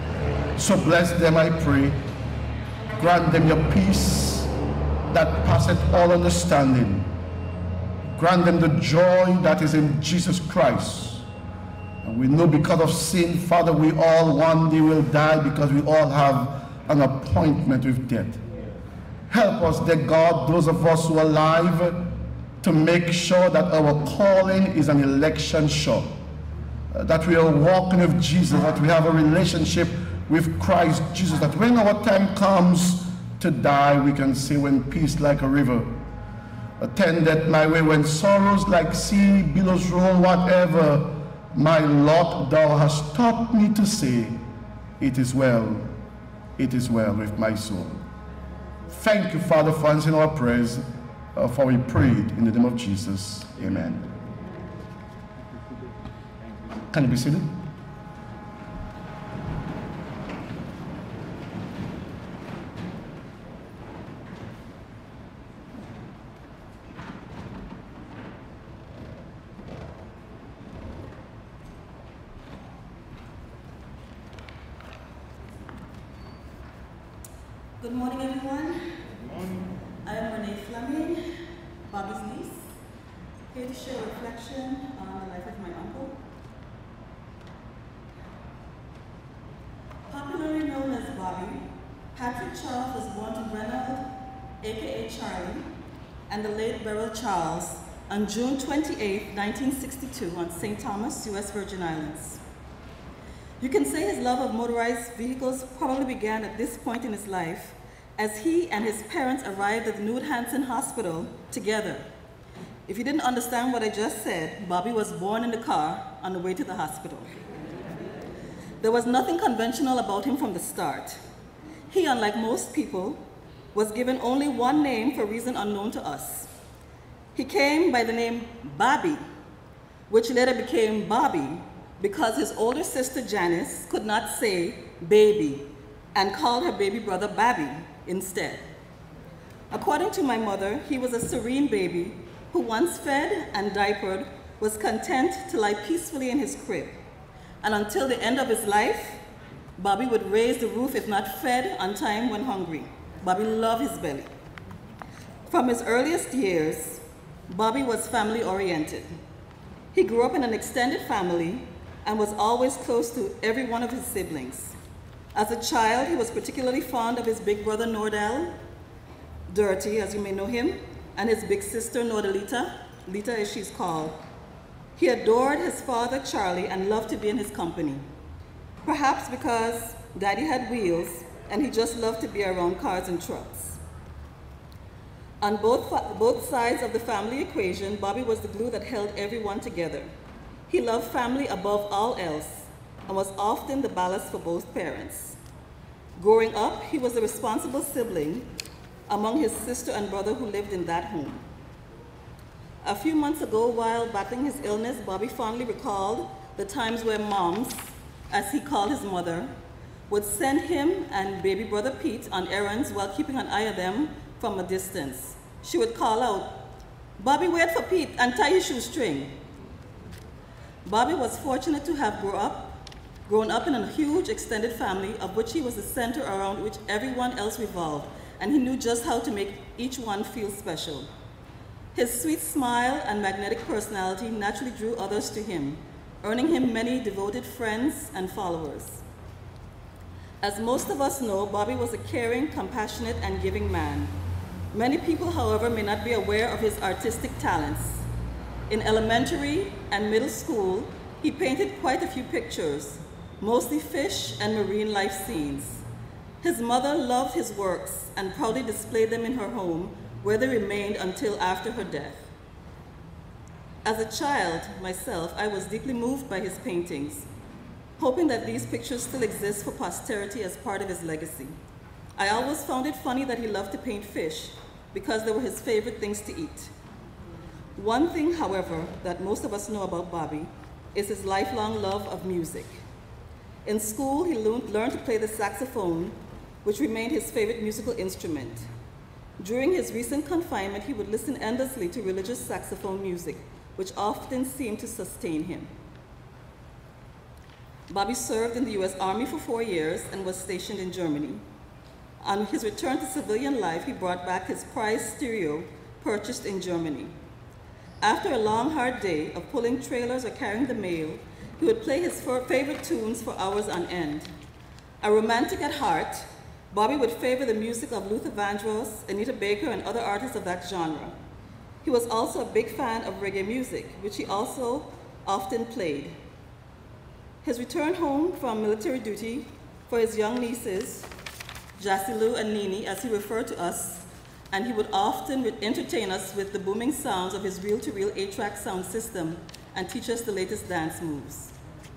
So bless them, I pray. Grant them your peace that passeth all understanding. Grant them the joy that is in Jesus Christ. And we know because of sin, Father, we all one day will die because we all have an appointment with death. Help us, dear God, those of us who are alive, to make sure that our calling is an election sure, uh, that we are walking with Jesus, that we have a relationship with Christ Jesus, that when our time comes to die, we can say, when peace like a river attendeth my way, when sorrows like sea billows roll, whatever my lot thou hast taught me to say, it is well, it is well with my soul. Thank you, Father, for answering our prayers. Uh, for we prayed in the name of Jesus. Amen. Can you be seated? Good morning, everyone. Good morning. I am Renee Fleming, Bobby's niece, here to share a reflection on the life of my uncle. Popularly known as Bobby, Patrick Charles was born to Reynald, aka Charlie, and the late Beryl Charles on June twenty-eighth, nineteen sixty-two on Saint Thomas, U S Virgin Islands. You can say his love of motorized vehicles probably began at this point in his life, as he and his parents arrived at the Knud Hansen Hospital together. If you didn't understand what I just said, Bobby was born in the car on the way to the hospital. There was nothing conventional about him from the start. He, unlike most people, was given only one name for a reason unknown to us. He came by the name Bobby, which later became Bobby because his older sister Janice could not say baby and called her baby brother Babby instead. According to my mother, he was a serene baby who, once fed and diapered, was content to lie peacefully in his crib. And until the end of his life, Bobby would raise the roof if not fed on time when hungry. Bobby loved his belly. From his earliest years, Bobby was family oriented. He grew up in an extended family and was always close to every one of his siblings. As a child, he was particularly fond of his big brother Nordell, Dirty, as you may know him, and his big sister Nordelita, Lita as she's called. He adored his father, Charlie, and loved to be in his company. Perhaps because Daddy had wheels and he just loved to be around cars and trucks. On both, both sides of the family equation, Bobby was the glue that held everyone together. He loved family above all else and was often the ballast for both parents. Growing up, he was the responsible sibling among his sister and brother who lived in that home. A few months ago, while battling his illness, Bobby fondly recalled the times where moms, as he called his mother, would send him and baby brother Pete on errands while keeping an eye on them from a distance. She would call out, "Bobby, wait for Pete and tie his shoestring." Bobby was fortunate to have grown up, grown up in a huge extended family of which he was the center around which everyone else revolved, and he knew just how to make each one feel special. His sweet smile and magnetic personality naturally drew others to him, earning him many devoted friends and followers. As most of us know, Bobby was a caring, compassionate, and giving man. Many people, however, may not be aware of his artistic talents. In elementary and middle school, he painted quite a few pictures, mostly fish and marine life scenes. His mother loved his works and proudly displayed them in her home, where they remained until after her death. As a child, myself, I was deeply moved by his paintings, hoping that these pictures still exist for posterity as part of his legacy. I always found it funny that he loved to paint fish because they were his favorite things to eat. One thing, however, that most of us know about Bobby is his lifelong love of music. In school, he learned to play the saxophone, which remained his favorite musical instrument. During his recent confinement, he would listen endlessly to religious saxophone music, which often seemed to sustain him. Bobby served in the U S Army for four years and was stationed in Germany. On his return to civilian life, he brought back his prized stereo purchased in Germany. After a long, hard day of pulling trailers or carrying the mail, he would play his favorite tunes for hours on end. A romantic at heart, Bobby would favor the music of Luther Vandross, Anita Baker, and other artists of that genre. He was also a big fan of reggae music, which he also often played. His return home from military duty for his young nieces, Jasilu and Nini, as he referred to us, and he would often entertain us with the booming sounds of his reel-to-reel eight-track sound system and teach us the latest dance moves.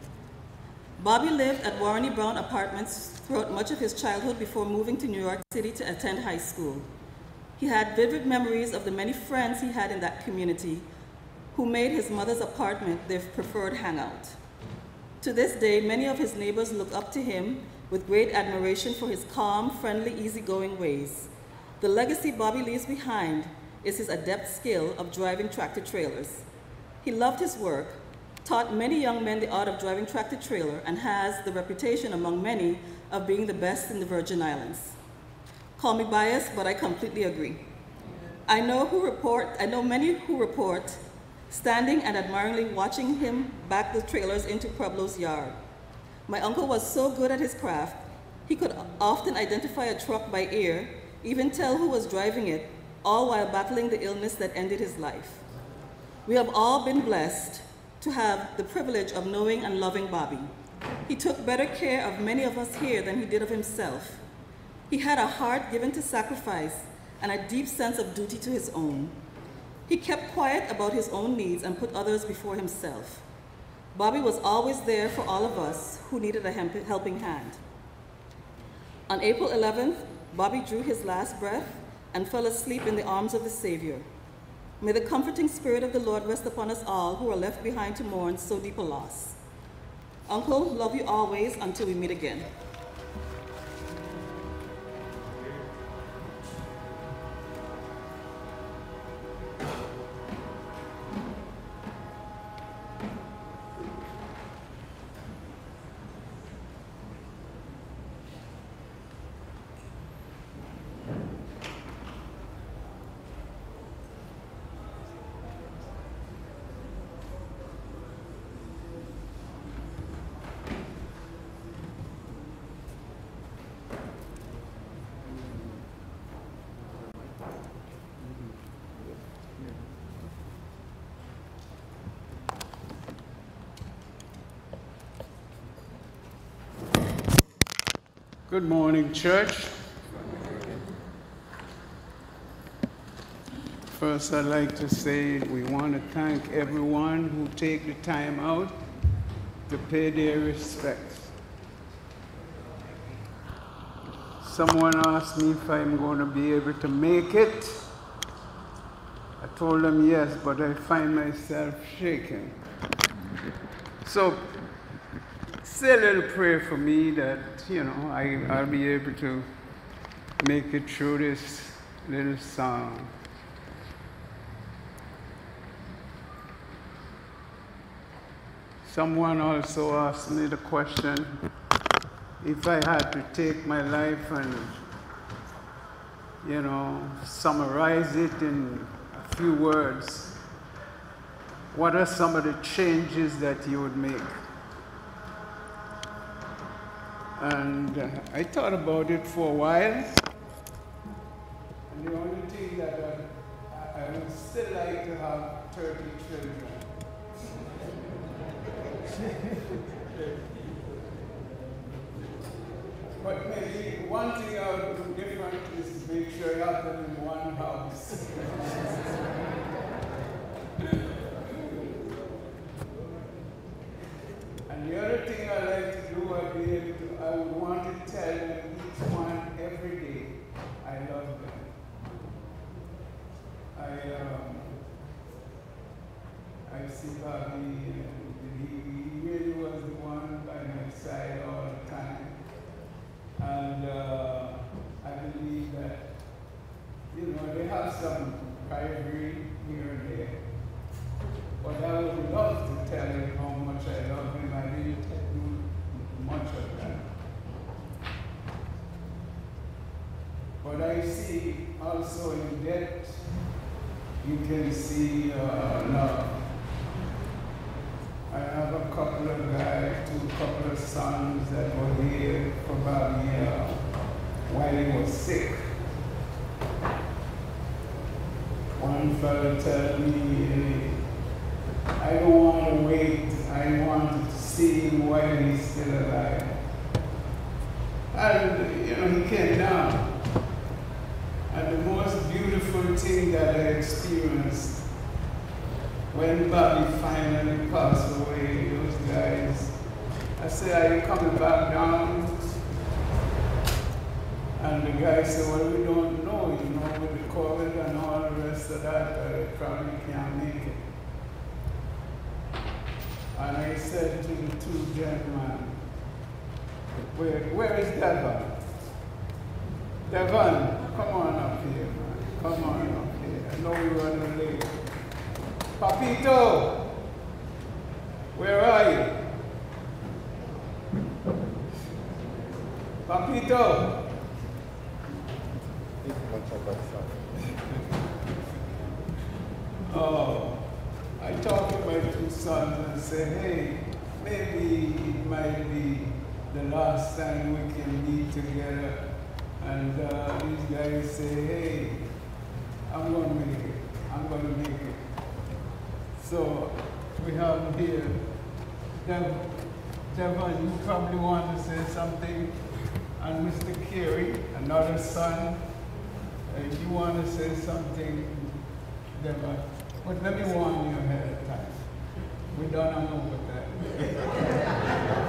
Bobby lived at Warren Brown Apartments throughout much of his childhood before moving to New York City to attend high school. He had vivid memories of the many friends he had in that community who made his mother's apartment their preferred hangout. To this day, many of his neighbors look up to him with great admiration for his calm, friendly, easygoing ways. The legacy Bobby leaves behind is his adept skill of driving tractor trailers. He loved his work, taught many young men the art of driving tractor trailer, and has the reputation among many of being the best in the Virgin Islands. Call me biased, but I completely agree. I know who report, I know many who report standing and admiringly watching him back the trailers into Pueblo's yard. My uncle was so good at his craft, he could often identify a truck by ear, even tell who was driving it, all while battling the illness that ended his life. We have all been blessed to have the privilege of knowing and loving Bobby. He took better care of many of us here than he did of himself. He had a heart given to sacrifice and a deep sense of duty to his own. He kept quiet about his own needs and put others before himself. Bobby was always there for all of us who needed a helping hand. On April eleventh, Bobby drew his last breath and fell asleep in the arms of the Savior. May the comforting spirit of the Lord rest upon us all who are left behind to mourn so deep a loss. Uncle, love you always until we meet again. Good morning, church. First, I'd like to say we want to thank everyone who take the time out to pay their respects. Someone asked me if I'm going to be able to make it. I told them yes, but I find myself shaking. So, say a little prayer for me that, you know, I, I'll be able to make it through this little song. Someone also asked me the question, if I had to take my life and, you know, summarize it in a few words, what are some of the changes that you would make? And uh, I thought about it for a while, and the only thing that I, I would still like to have thirty children. But maybe one thing I would do different is to make sure I have them in one house. And the other thing I like to do, I'd be able to, I would want to tell them each one every day, I love them. I, um, I see Bobby, and he, he really was the one by my side all the time. And uh, I believe that, you know, they have some rivalry here and there. But I would love to tell him how much I love him. I didn't do much of that. But I see also in that, you can see uh, love. I have a couple of guys, two couple of sons that were here for about a year while he was sick. One fellow told me, hey, I don't want to wait. I wanted to see him while he's still alive. And, you know, he came down. And the most beautiful thing that I experienced when Bobby finally passed away, those guys, I said, are you coming back down? And the guy said, well, we don't know, you know, with the COVID and all the rest of that, I probably can't make it. And I said to the two gentlemen, where, where is Devon? Devon, come on up here, man. Come on up here. I know you're running late. Papito, where are you? Papito. Oh, I talked to my two sons and said, hey, maybe it might be the last time we can meet together. And uh, these guys say, hey, I'm going to make it. I'm going to make it. So we have here, Dev, Devon, you probably want to say something. And Mister Carey, another son, uh, you want to say something, Devon. But let me warn you ahead of time. We don't know what that.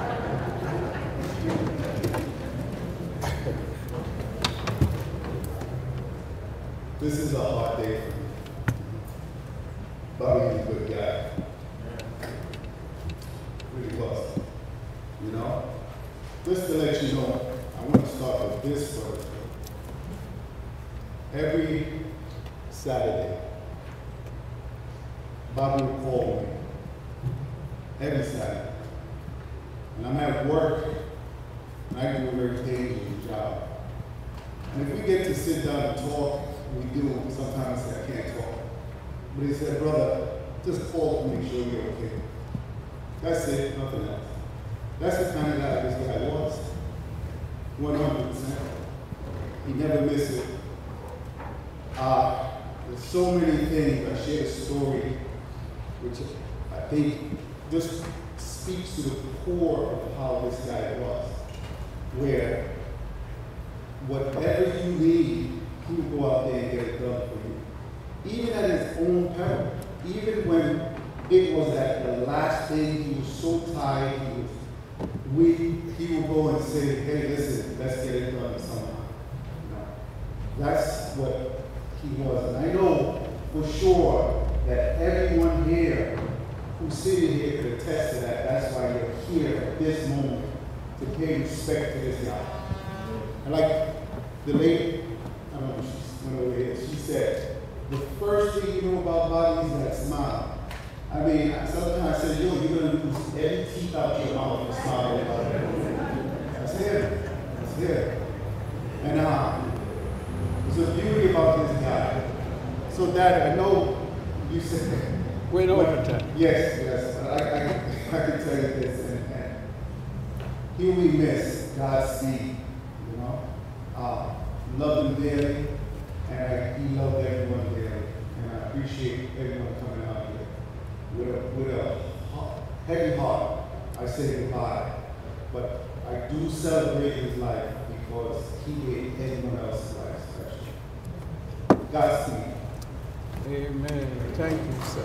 This is a hard day for me. Bobby's a good guy. Really was. You know? Just to let you know, I want to start with this first. Every Saturday, Bobby would call me. Every Saturday. And I'm at work, and I do a very dangerous job. And if we get to sit down and talk, we do, sometimes I can't talk. But he said, brother, just call to make sure you're okay. That's it, nothing else. That's the kind of guy this guy was. one hundred percent. He never missed it. Uh, there's so many things. I shared a story which I think just speaks to the core of how this guy was. Where whatever you need, he would go out there and get it done for you. Even at his own peril, even when it was at the last thing, he was so tired, he was weak, he would go and say, hey, listen, let's get it done somehow. You know, that's what he was. And I know for sure that everyone here who's sitting here could attest to that. That's why you're here at this moment to pay respect to this guy. And like the lady, I don't know if she's went over here, she said, the first thing you know about Bobby is that smile. I mean, sometimes I say, yo, you're going to lose every teeth out your mouth and smile at everybody. That's it. That's it. And uh, there's a beauty about this guy. So, Dad, I know you said, wait over time. Yes, yes. I, I, I can tell you this. And, and he will be missed. Godspeed. You know? Uh, love him dearly. And I, he loved everyone dearly. And I appreciate everyone coming out here. With a, with a heavy heart, I say goodbye. But I do celebrate his life because he made everyone else's life special. Godspeed. Amen. Thank you, sir.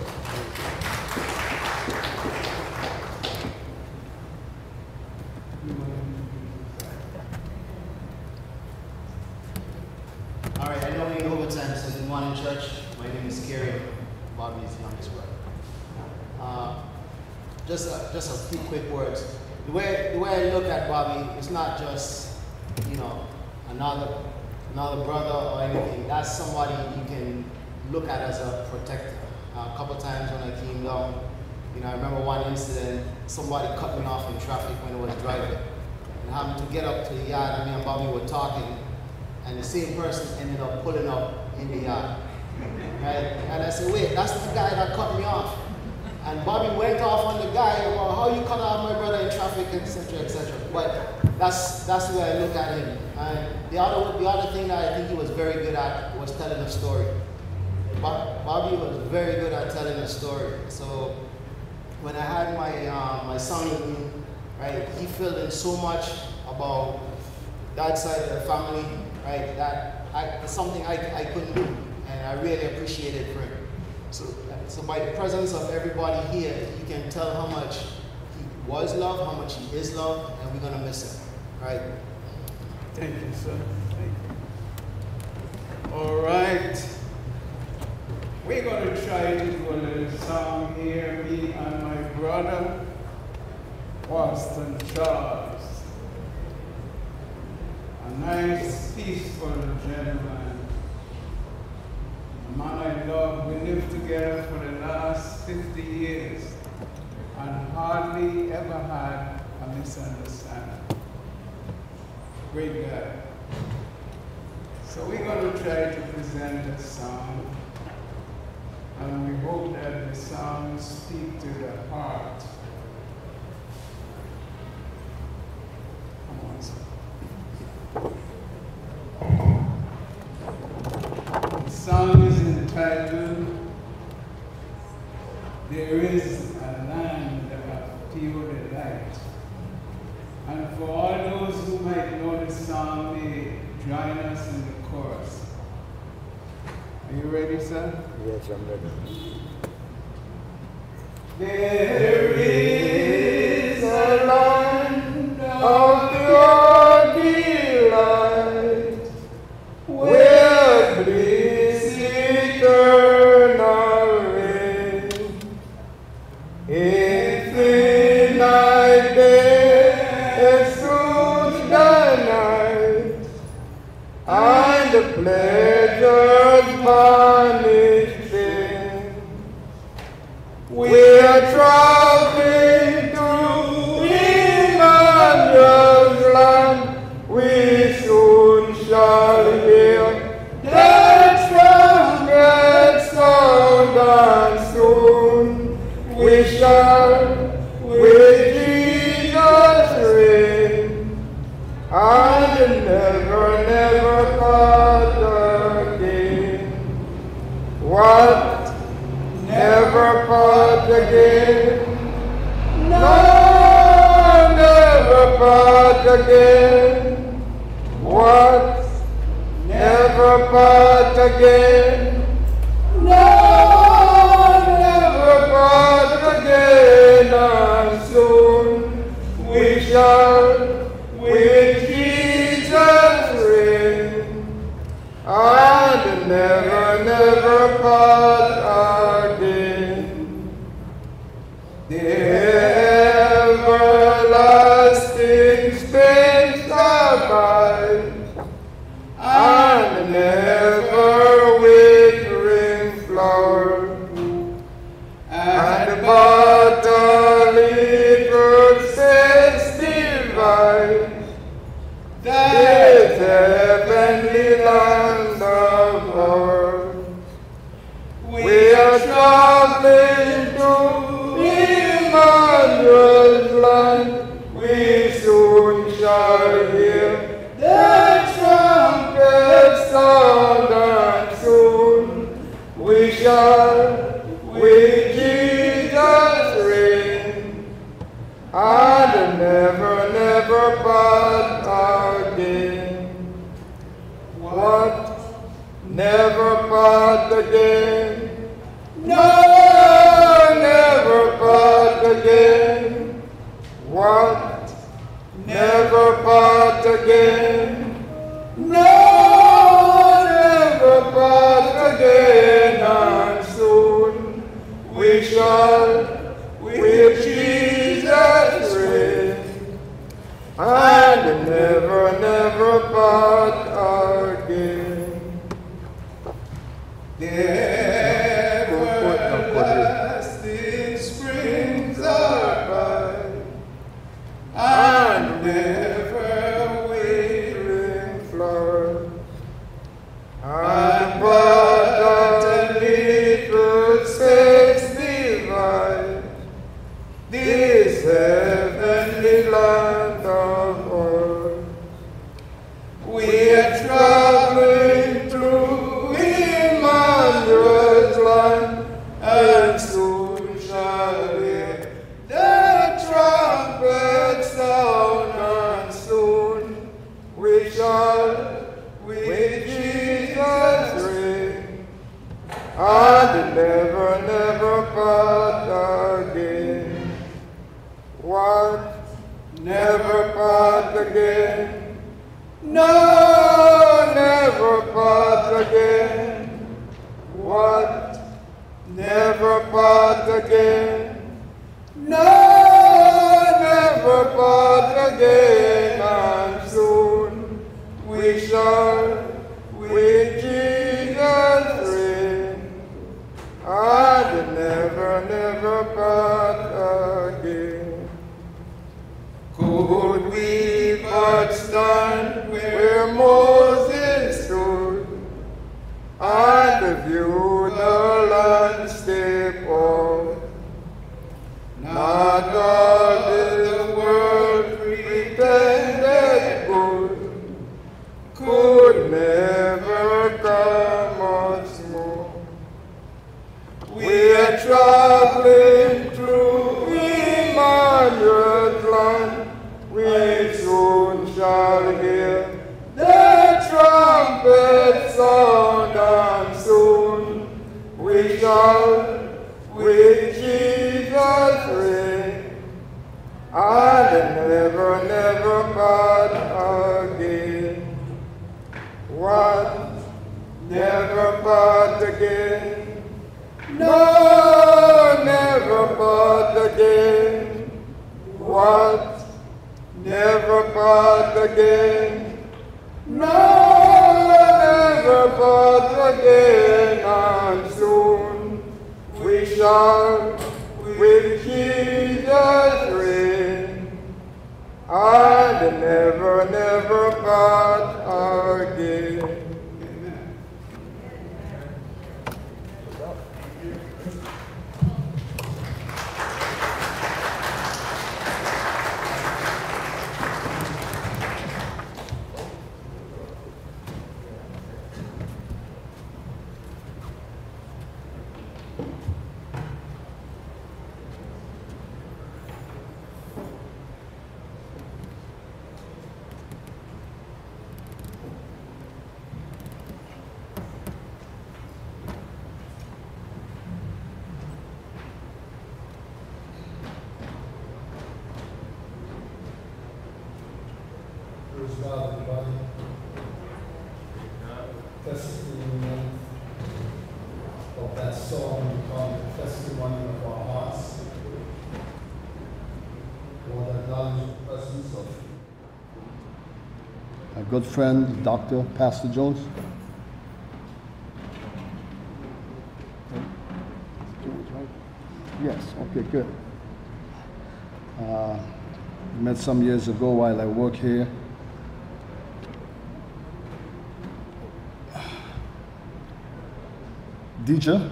All right, I know we're in overtime, so good morning, church. My name is Kerry, Bobby's youngest brother. Uh, just, a, just a few quick words. The way, the way I look at Bobby, it's not just, you know, another, another brother or anything. That's somebody you can look at as a protector. Uh, a couple times when I came down, you know, I remember one incident, somebody cut me off in traffic when I was driving. And having to get up to the yard, and me and Bobby were talking, and the same person ended up pulling up in the yard. Right? And I said, wait, that's the guy that cut me off. And Bobby went off on the guy, well, how you cut off my brother in traffic, et cetera, et cetera. But that's, that's the way I look at him. And the other, the other thing that I think he was very good at was telling a story. Bobby was very good at telling a story. So when I had my, uh, my son with me, right, he filled in so much about that side of the family, right, that I, it's something I, I couldn't do. And I really appreciate it for him. So, so by the presence of everybody here, you can tell how much he was loved, how much he is loved, and we're gonna miss him, right? Thank you, sir. Thank you. All right. We're going to try to do a little song here, me and my brother, Boston Charles. A nice, peaceful gentleman. A man I love. We lived together for the last fifty years and hardly ever had a misunderstanding. Great guy. So we're going to try to present a song. And we hope that the songs speak to the heart. Come on, sir. The song is entitled, There Is a Land of Pure Delight. And for all those who might know the song, may join us in the chorus. Are you ready, sir? Yes, I'm ready. There is a land of pure delight, where bliss eternal reigns. Infinite day soothes the night, and the pleasures vanish in. We are traveling to Emmanuel's land. We soon shall hear that trumpet sound, and soon we shall with Jesus reign, and never, never part again. What? Never part again. No, never part again. What? never part again. No, never part again. And soon we shall with Jesus reign, and never, never part again. The everlasting space abide, and never withering flower, and but a little space divine, this heavenly land of ours. We are traveling to Emmanuel's land. We soon shall hear the trumpet sound, and soon we shall with Jesus reign, and never, never part again. What? Never part again? No, never part again. What? Never part again? No, never part again. And soon we shall with Jesus reign, and never, never part again. The everlasting springs are by, and never wavering flowers, and but a little space divide, this heavenly land of ours. We are traveling through Emmanuel's land, and soon shall hear the trumpet sound, and soon we shall with Jesus reign, and never, never part again. What? Never part again? No, never part again. What? Never part again. No, never part again. And soon we shall with Jesus reign, and never, never part again. Could we but stand where Moses stood, and view the landscape of, not all the world pretended good, could never come once more. We are traveling through Emmanuel's land. We soon shall hear the trumpet sound, and soon we shall with Jesus reign, and never, never part again. What? Never part again? No, never part again. What? Never part again? No, never part again. And soon we shall with Jesus reign, and never, never part again. testimony of that song become the testimony of our hearts. I want to acknowledge the presence of a good friend, Doctor Pastor Jones. Yes, okay, good. Uh, met some years ago while I work here. Deja,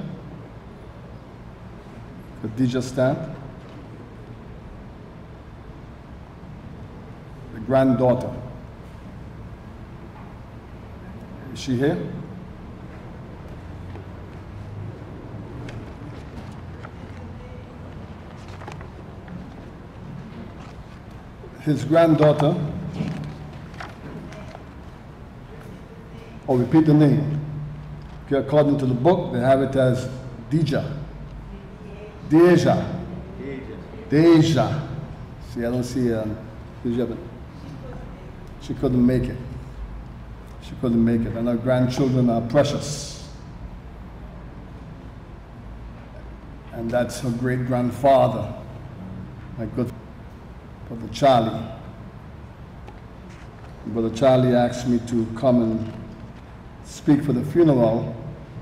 the Deja stand. The granddaughter. Is she here? His granddaughter, or repeat the name. Okay, according to the book, they have it as Deja. Deja. Deja. See, I don't see um, Deja, but she couldn't make it. She couldn't make it, and her grandchildren are precious. And that's her great-grandfather, my good Brother Charlie. Brother Charlie asked me to come and speak for the funeral.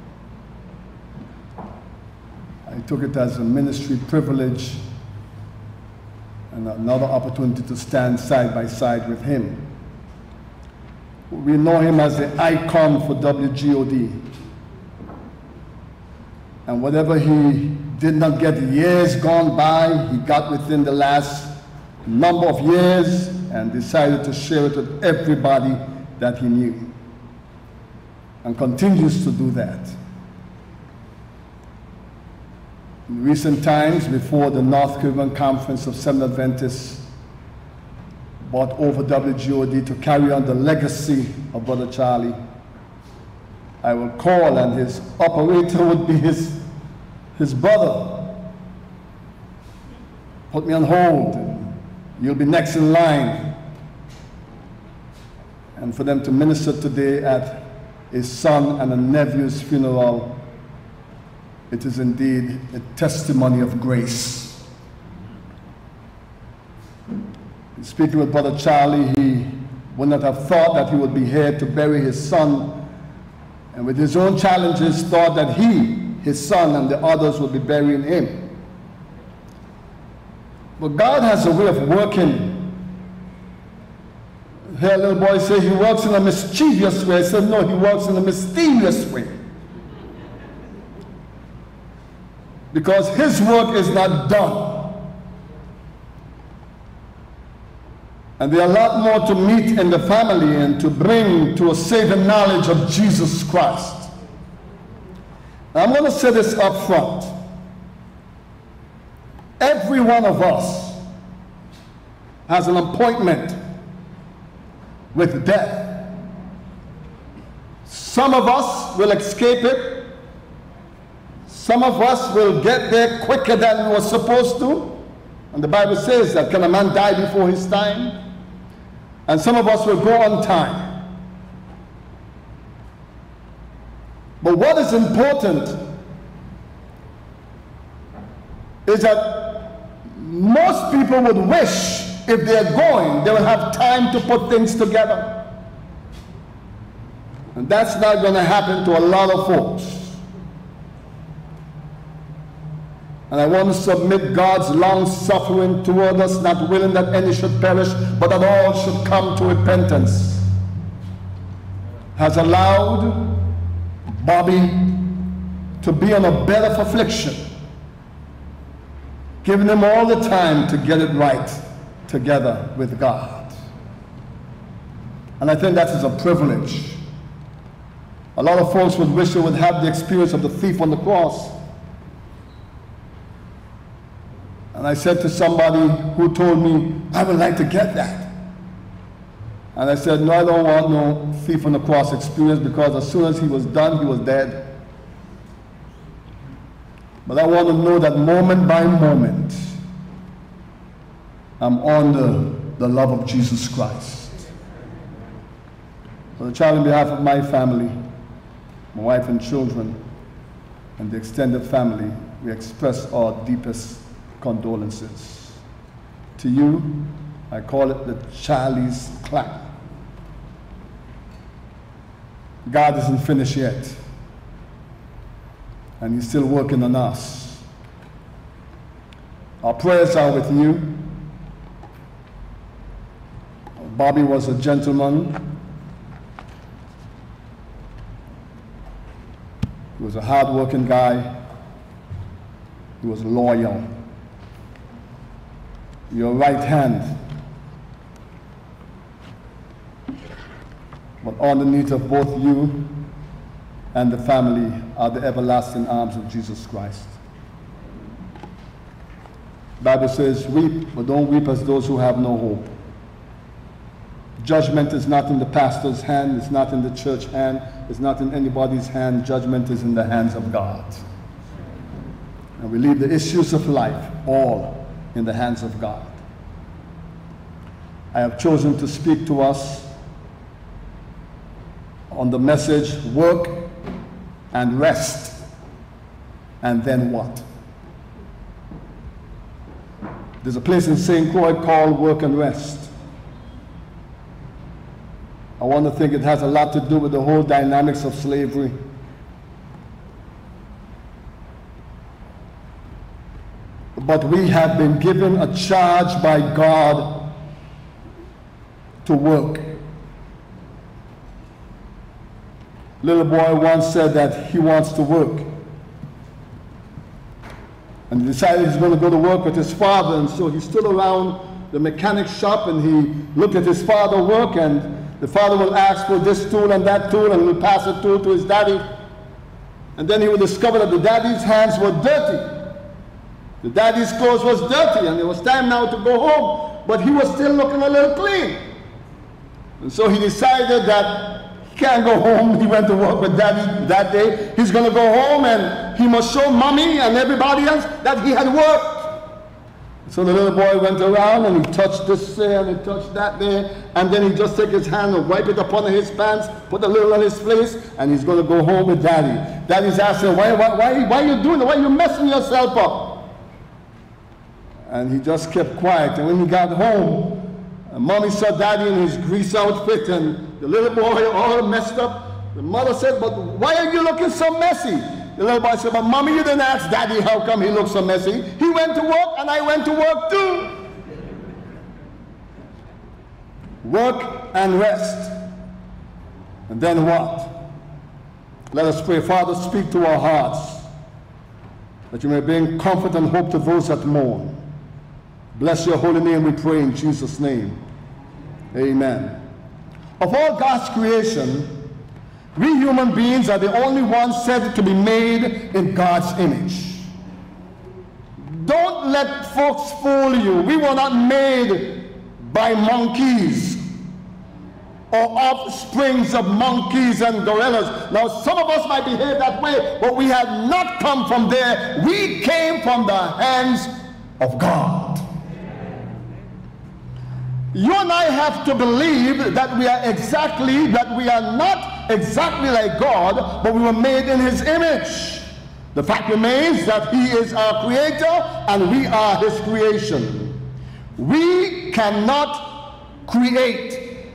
I took it as a ministry privilege and another opportunity to stand side by side with him. We know him as the icon for W G O D. And whatever he did not get years gone by, he got within the last number of years and decided to share it with everybody that he knew, and continues to do that. In recent times, before the North Caribbean Conference of Seventh Adventists brought over W G O D to carry on the legacy of Brother Charlie, I will call and his operator would be his, his brother. Put me on hold. You'll be next in line. And for them to minister today at his son and a nephew's funeral, it is indeed a testimony of grace. Speaking with Brother Charlie, he would not have thought that he would be here to bury his son, and with his own challenges thought that he, his son, and the others would be burying him. But God has a way of working. Here, little boy say he works in a mischievous way. I said, no, he works in a mysterious way. Because his work is not done. And there are a lot more to meet in the family and to bring to a saving knowledge of Jesus Christ. Now, I'm going to say this up front. Every one of us has an appointment with death. Some of us will escape it. Some of us will get there quicker than we were supposed to. And the Bible says that can a man die before his time? And some of us will go on time. But what is important is that most people would wish if they're going, they will have time to put things together. And that's not going to happen to a lot of folks. And I want to submit God's long suffering toward us, not willing that any should perish, but that all should come to repentance. Has allowed Bobby to be on a bed of affliction, giving him all the time to get it right together with God. And I think that is a privilege. A lot of folks would wish they would have the experience of the thief on the cross. And I said to somebody who told me, I would like to get that. And I said, no, I don't want no thief on the cross experience, because as soon as he was done, he was dead. But I want to know that moment by moment, I'm under the love of Jesus Christ. So, Charlie, on behalf of my family, my wife and children, and the extended family, we express our deepest condolences. To you, I call it the Charlie's clap. God isn't finished yet, and He's still working on us. Our prayers are with you. Bobby was a gentleman. He was a hard-working guy. He was loyal. Your right hand. But underneath of both you and the family are the everlasting arms of Jesus Christ. The Bible says, weep, but don't weep as those who have no hope. Judgment is not in the pastor's hand, it's not in the church hand, it's not in anybody's hand. Judgment is in the hands of God. And we leave the issues of life all in the hands of God. I have chosen to speak to us on the message, work and rest, and then what? There's a place in Saint Croix called Work and Rest. I want to think it has a lot to do with the whole dynamics of slavery. But we have been given a charge by God to work. Little boy once said that he wants to work. And he decided he's going to go to work with his father, and so he stood around the mechanic shop and he looked at his father work, and the father will ask for this tool and that tool, and will pass the tool to his daddy. And then he would discover that the daddy's hands were dirty. The daddy's clothes was dirty, and it was time now to go home, but he was still looking a little clean. And so he decided that he can't go home. He went to work with daddy that day. He's going to go home and he must show mommy and everybody else that he had worked. So the little boy went around and he touched this there and he touched that there, and then he just take his hand and wipe it upon his pants, put a little on his face, and he's going to go home with daddy. Daddy's asking, why, why, why, why are you doing it? Why are you messing yourself up? And he just kept quiet. And when he got home, mommy saw daddy in his grease outfit and the little boy all messed up. The mother said, but why are you looking so messy? The little boy said, but mommy, you didn't ask daddy how come he looks so messy. He went to work and I went to work too. Work and rest. And then what? Let us pray. Father, speak to our hearts, that you may bring comfort and hope to those that mourn. Bless your holy name, we pray in Jesus' name. Amen. Of all God's creation, we human beings are the only ones said to be made in God's image. Don't let folks fool you. We were not made by monkeys or offsprings of monkeys and gorillas. Now, some of us might behave that way, but we have not come from there. We came from the hands of God. You and I have to believe that we are exactly, that we are not exactly like God, but we were made in His image. The fact remains that He is our creator and we are His creation. We cannot create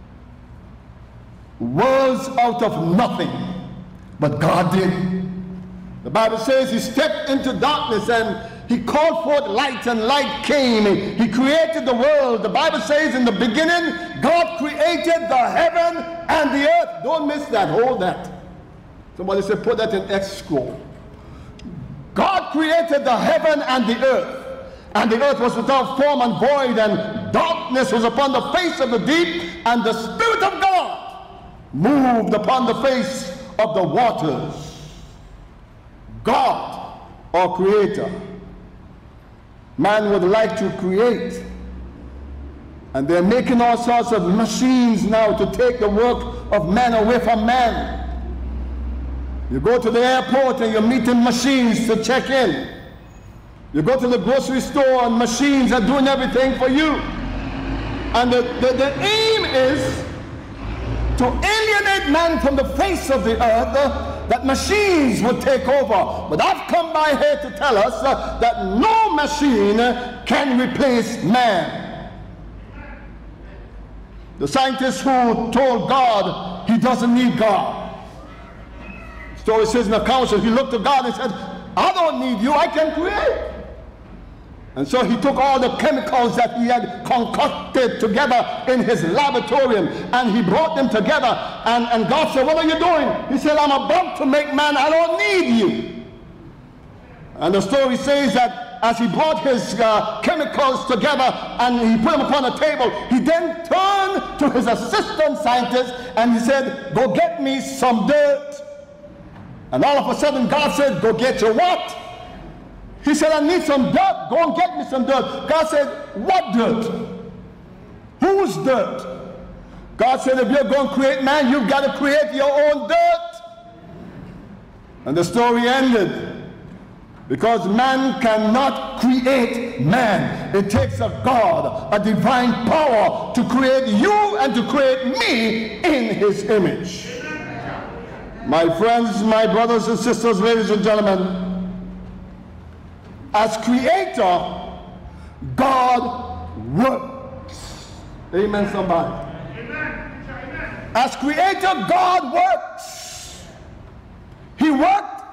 worlds out of nothing, but God did. The Bible says He stepped into darkness and He called forth light, and light came. He created the world. The Bible says in the beginning, God created the heaven and the earth. Don't miss that. Hold that. Somebody said, put that in X scroll. God created the heaven and the earth. And the earth was without form and void, and darkness was upon the face of the deep, and the Spirit of God moved upon the face of the waters. God, our Creator. Man would like to create, and they're making all sorts of machines now to take the work of man away from man. You go to the airport and you're meeting machines to check in. You go to the grocery store and machines are doing everything for you. And the, the, the aim is to alienate man from the face of the earth that machines would take over. But I've come by here to tell us uh, that no machine can replace man. The scientist who told God he doesn't need God. The story says in the council, he looked to God and said, I don't need you, I can create. And so he took all the chemicals that he had concocted together in his laboratorium and he brought them together. And, and God said, what are you doing? He said, I'm about to make man, I don't need you. And the story says that as he brought his uh, chemicals together and he put them upon a table, he then turned to his assistant scientist and he said, go get me some dirt. And all of a sudden God said, go get your what? He said, I need some dirt. Go and get me some dirt. God said, what dirt? Whose dirt? God said, if you're going to create man, you've got to create your own dirt. And the story ended. Because man cannot create man. It takes a God, a divine power to create you and to create me in his image. My friends, my brothers and sisters, ladies and gentlemen, as creator, God works. Amen, somebody. Amen. As creator, God works. He worked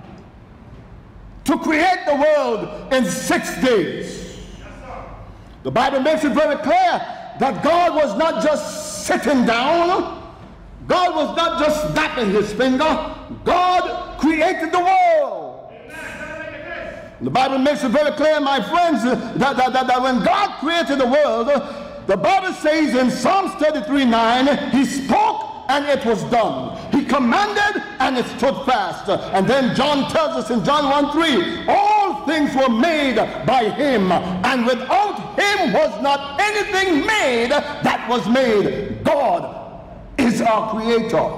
to create the world in six days. The Bible makes it very clear that God was not just sitting down. God was not just snapping his finger. God created the world. The Bible makes it very clear, my friends, that, that, that, that when God created the world, the Bible says in Psalms thirty-three nine, he spoke and it was done. He commanded and it stood fast. And then John tells us in John one three, all things were made by him, and without him was not anything made that was made. God is our creator.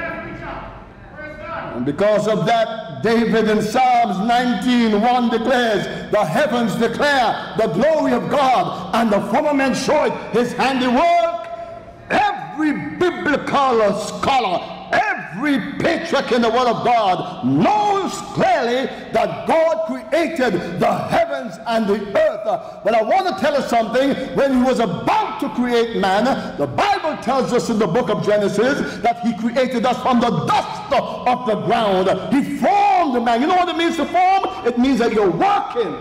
And because of that, David in Psalms nineteen one declares, the heavens declare the glory of God, and the firmament showeth his handiwork. Every biblical scholar, every patriarch in the Word of God knows clearly that God created the heavens and the earth. But I want to tell you something. When he was about to create man, the Bible tells us in the book of Genesis that he created us from the dust of the ground. He formed man. You know what it means to form? It means that you're working.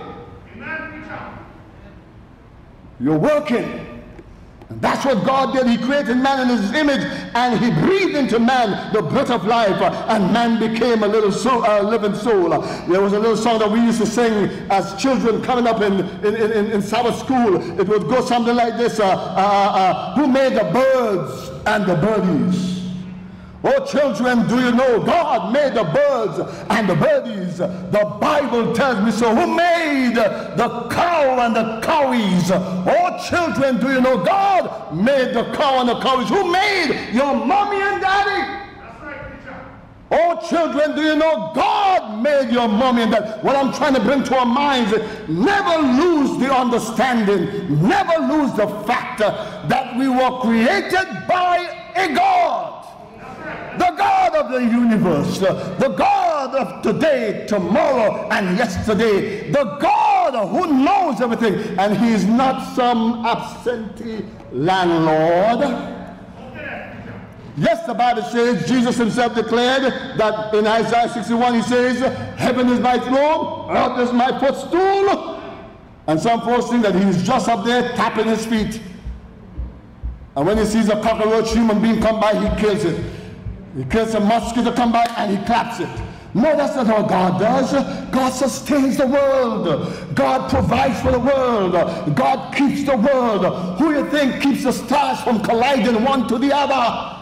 You're working. And that's what God did. He created man in his image, and he breathed into man the breath of life, and man became a little soul, a living soul. There was a little song that we used to sing as children coming up in, in, in, in Sabbath school. It would go something like this, uh, uh, uh, who made the birds and the birdies? Oh, children, do you know God made the birds and the birdies? The Bible tells me so. Who made the cow and the cowies? Oh, children, do you know God made the cow and the cowies? Who made your mommy and daddy? That's right, preacher. Oh, children, do you know God made your mommy and daddy? What I'm trying to bring to our minds is never lose the understanding, never lose the fact that we were created by a God. The God of the universe, the God of today, tomorrow, and yesterday, the God who knows everything, and he is not some absentee landlord. Yes, the Bible says, Jesus himself declared that in Isaiah sixty-one, he says, heaven is my throne, earth is my footstool. And some folks think that he's just up there tapping his feet. And when he sees a cockroach human being come by, he kills it. He kills a mosquito come by and he claps it. No, that's not what God does. God sustains the world. God provides for the world. God keeps the world. Who you think keeps the stars from colliding one to the other?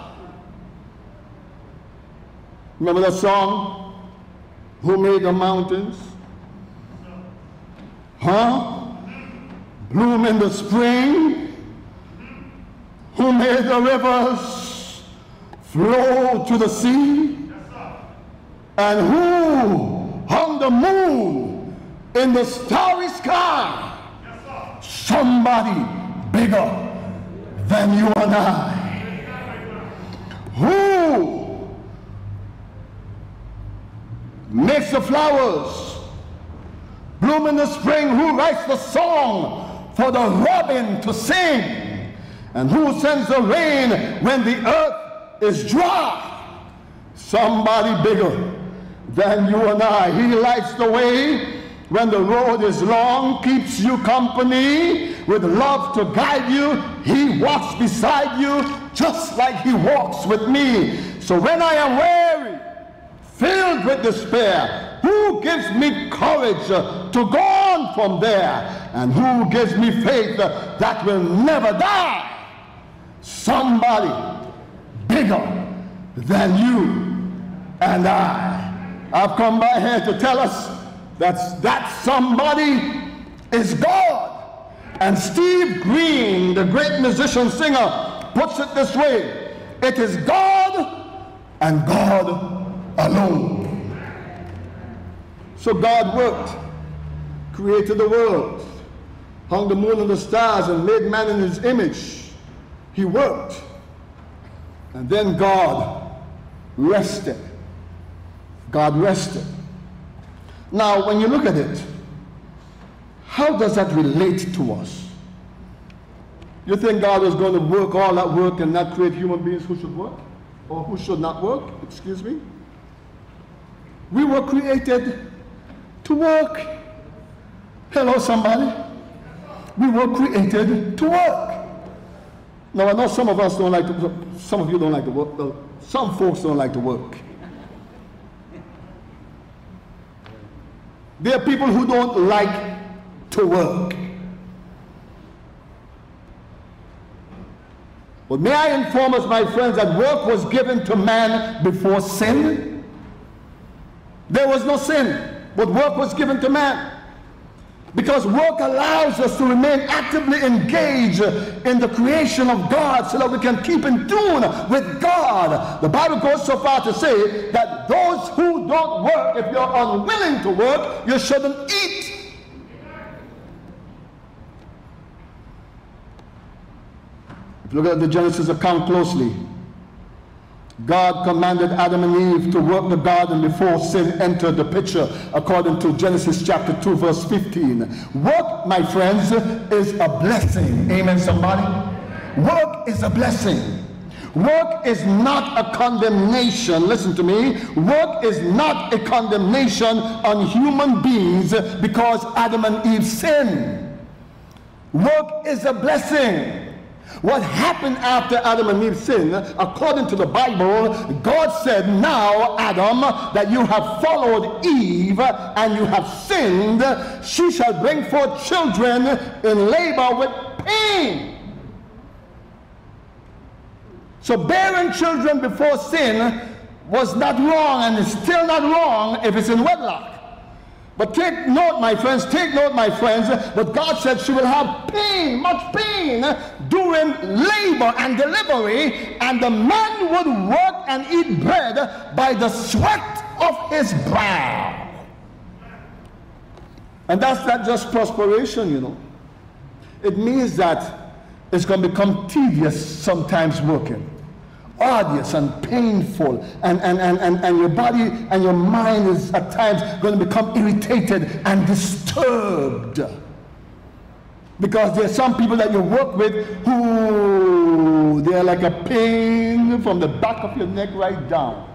Remember that song? Who made the mountains? Huh? Bloom in the spring? Who made the rivers flow to the sea? And who hung the moon in the starry sky? Somebody bigger than you and I. Who makes the flowers bloom in the spring? Who writes the song for the robin to sing? And who sends the rain when the earth is dry? Somebody bigger than you and I. He lights the way when the road is long, keeps you company with love to guide you. He walks beside you just like he walks with me. So when I am weary, filled with despair, who gives me courage uh, to go on from there? And who gives me faith uh, that will never die? Somebody bigger than you and I. I've come by here to tell us that that somebody is God. And Steve Green, the great musician singer, puts it this way: it is God and God alone. So God worked, created the world, hung the moon and the stars, and made man in his image. He worked. And then God rested. God rested. Now, when you look at it, how does that relate to us? You think God was going to work all that work and not create human beings who should work? Or who should not work? Excuse me? We were created to work. Hello, somebody. We were created to work. Now, I know some of us don't like to, some of you don't like to work. Well, some folks don't like to work. There are people who don't like to work. But may I inform us, my friends, that work was given to man before sin? There was no sin, but work was given to man. Because work allows us to remain actively engaged in the creation of God so that we can keep in tune with God. The Bible goes so far to say that those who don't work, if you're unwilling to work, you shouldn't eat. If you look at the Genesis account closely, God commanded Adam and Eve to work the garden before sin entered the picture, according to Genesis chapter two, verse fifteen. Work, my friends, is a blessing. Amen, somebody? Work is a blessing. Work is not a condemnation. Listen to me. Work is not a condemnation on human beings because Adam and Eve sinned. Work is a blessing. What happened after Adam and Eve sinned, according to the Bible, God said, now, Adam, that you have followed Eve and you have sinned, she shall bring forth children in labor with pain. So bearing children before sin was not wrong, and it's still not wrong if it's in wedlock. But take note, my friends, take note, my friends, but God said she will have pain, much pain, during labor and delivery, and the man would work and eat bread by the sweat of his brow. And that's not just perspiration, you know. It means that it's going to become tedious sometimes working. Arduous and painful, and, and, and, and, and your body and your mind is at times going to become irritated and disturbed. Because there are some people that you work with who they're like a pain from the back of your neck right down.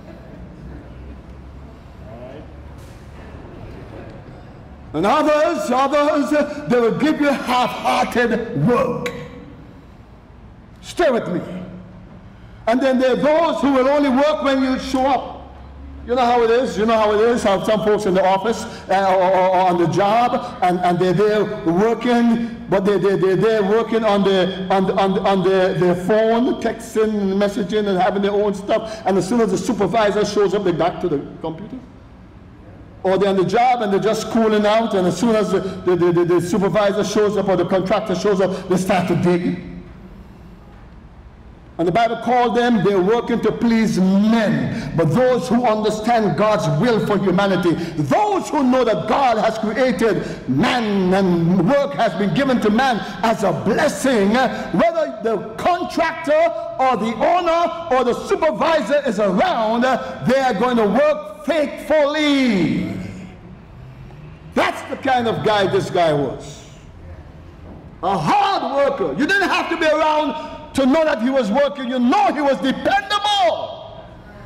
And others, others, they will give you half-hearted work. Stay with me. And then there are those who will only work when you show up. You know how it is. You know how it is. How some folks in the office uh, or, or, or on the job, and, and they're there working, but they, they, they're there working on, the, on, the, on, the, on their, their phone, texting and messaging and having their own stuff. And as soon as the supervisor shows up, they back to the computer. Or they're on the job and they're just cooling out, and as soon as the, the, the, the supervisor shows up or the contractor shows up, they start to dig. And the Bible called them, they're working to please men. But those who understand God's will for humanity, those who know that God has created man and work has been given to man as a blessing, whether the country contractor or the owner or the supervisor is around, they are going to work faithfully. That's the kind of guy this guy was. A hard worker. You didn't have to be around to know that he was working. You know he was dependable.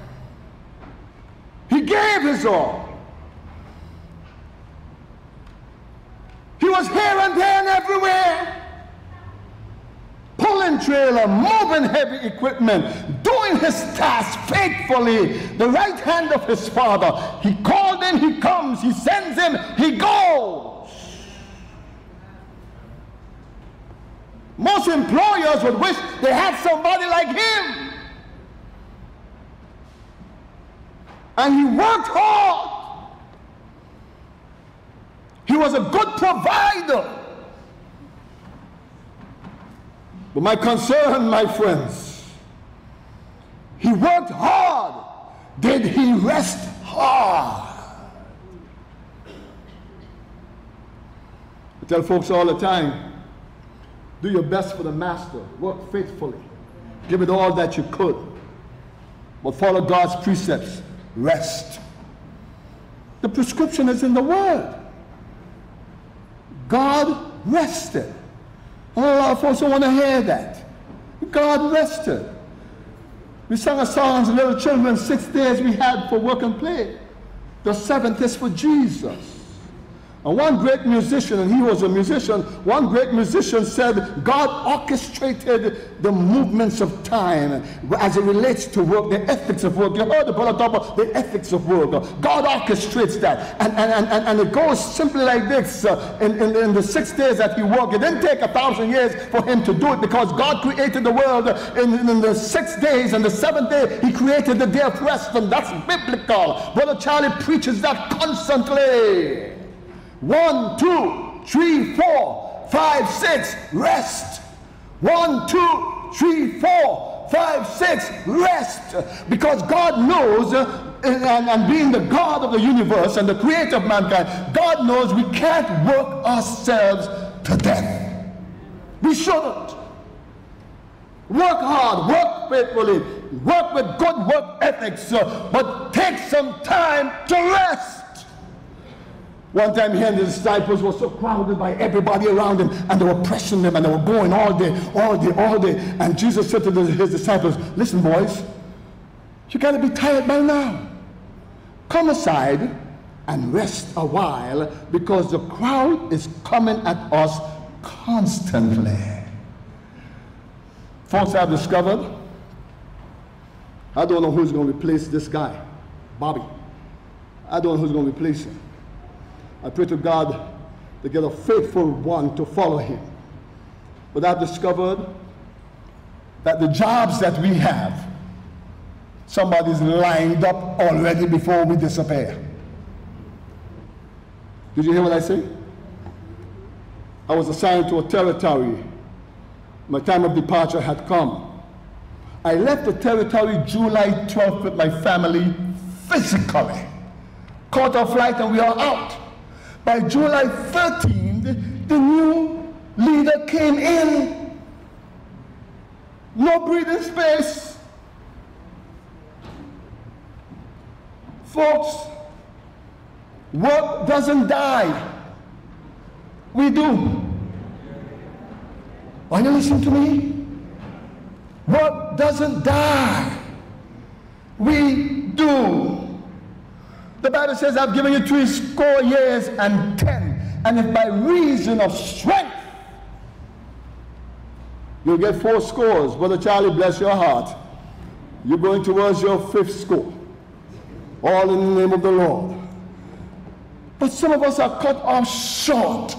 He gave his all. He was here and there and everywhere. Pulling trailer, moving heavy equipment, doing his task faithfully, the right hand of his father. He called in, he comes, he sends him, he goes. Most employers would wish they had somebody like him. And he worked hard. He was a good provider. But my concern, my friends, he worked hard. Did he rest hard? I tell folks all the time, do your best for the master. Work faithfully. Give it all that you could. But follow God's precepts. Rest. The prescription is in the Word. God rested. A lot of folks don't want to hear that. God rested. We sang a song as little children, six days we had for work and play. The seventh is for Jesus. And one great musician, and he was a musician, one great musician said, God orchestrated the movements of time as it relates to work, the ethics of work. You heard the brother talk about the ethics of work. God orchestrates that. And, and, and, and it goes simply like this. Uh, in, in, in the six days that he worked, it didn't take a thousand years for him to do it because God created the world in, in the six days, and the seventh day he created the day of rest, and that's biblical. Brother Charlie preaches that constantly. One, two, three, four, five, six, rest. One, two, three, four, five, six, rest. Because God knows, uh, and, and being the God of the universe and the creator of mankind, God knows we can't work ourselves to death. We shouldn't. Work hard, work faithfully, work with good work ethics, uh, but take some time to rest. One time he and his disciples were so crowded by everybody around him, and they were pressing them, and they were going all day, all day, all day. And Jesus said to his disciples, listen, boys, you got to be tired by now. Come aside and rest a while, because the crowd is coming at us constantly. Folks, I've discovered, I don't know who's going to replace this guy, Bobby. I don't know who's going to replace him. I pray to God to get a faithful one to follow him. But I've discovered that the jobs that we have, somebody's lined up already before we disappear. Did you hear what I say? I was assigned to a territory. My time of departure had come. I left the territory July twelfth with my family physically. Caught a flight and we are out. By July thirteenth, the new leader came in. No breathing space. Folks, work doesn't die. We do. Are you listening to me? Work doesn't die. We do. The Bible says, I've given you three score years and ten, and if by reason of strength, you'll get four scores. Brother Charlie, bless your heart. You're going towards your fifth score. All in the name of the Lord. But some of us are cut off short.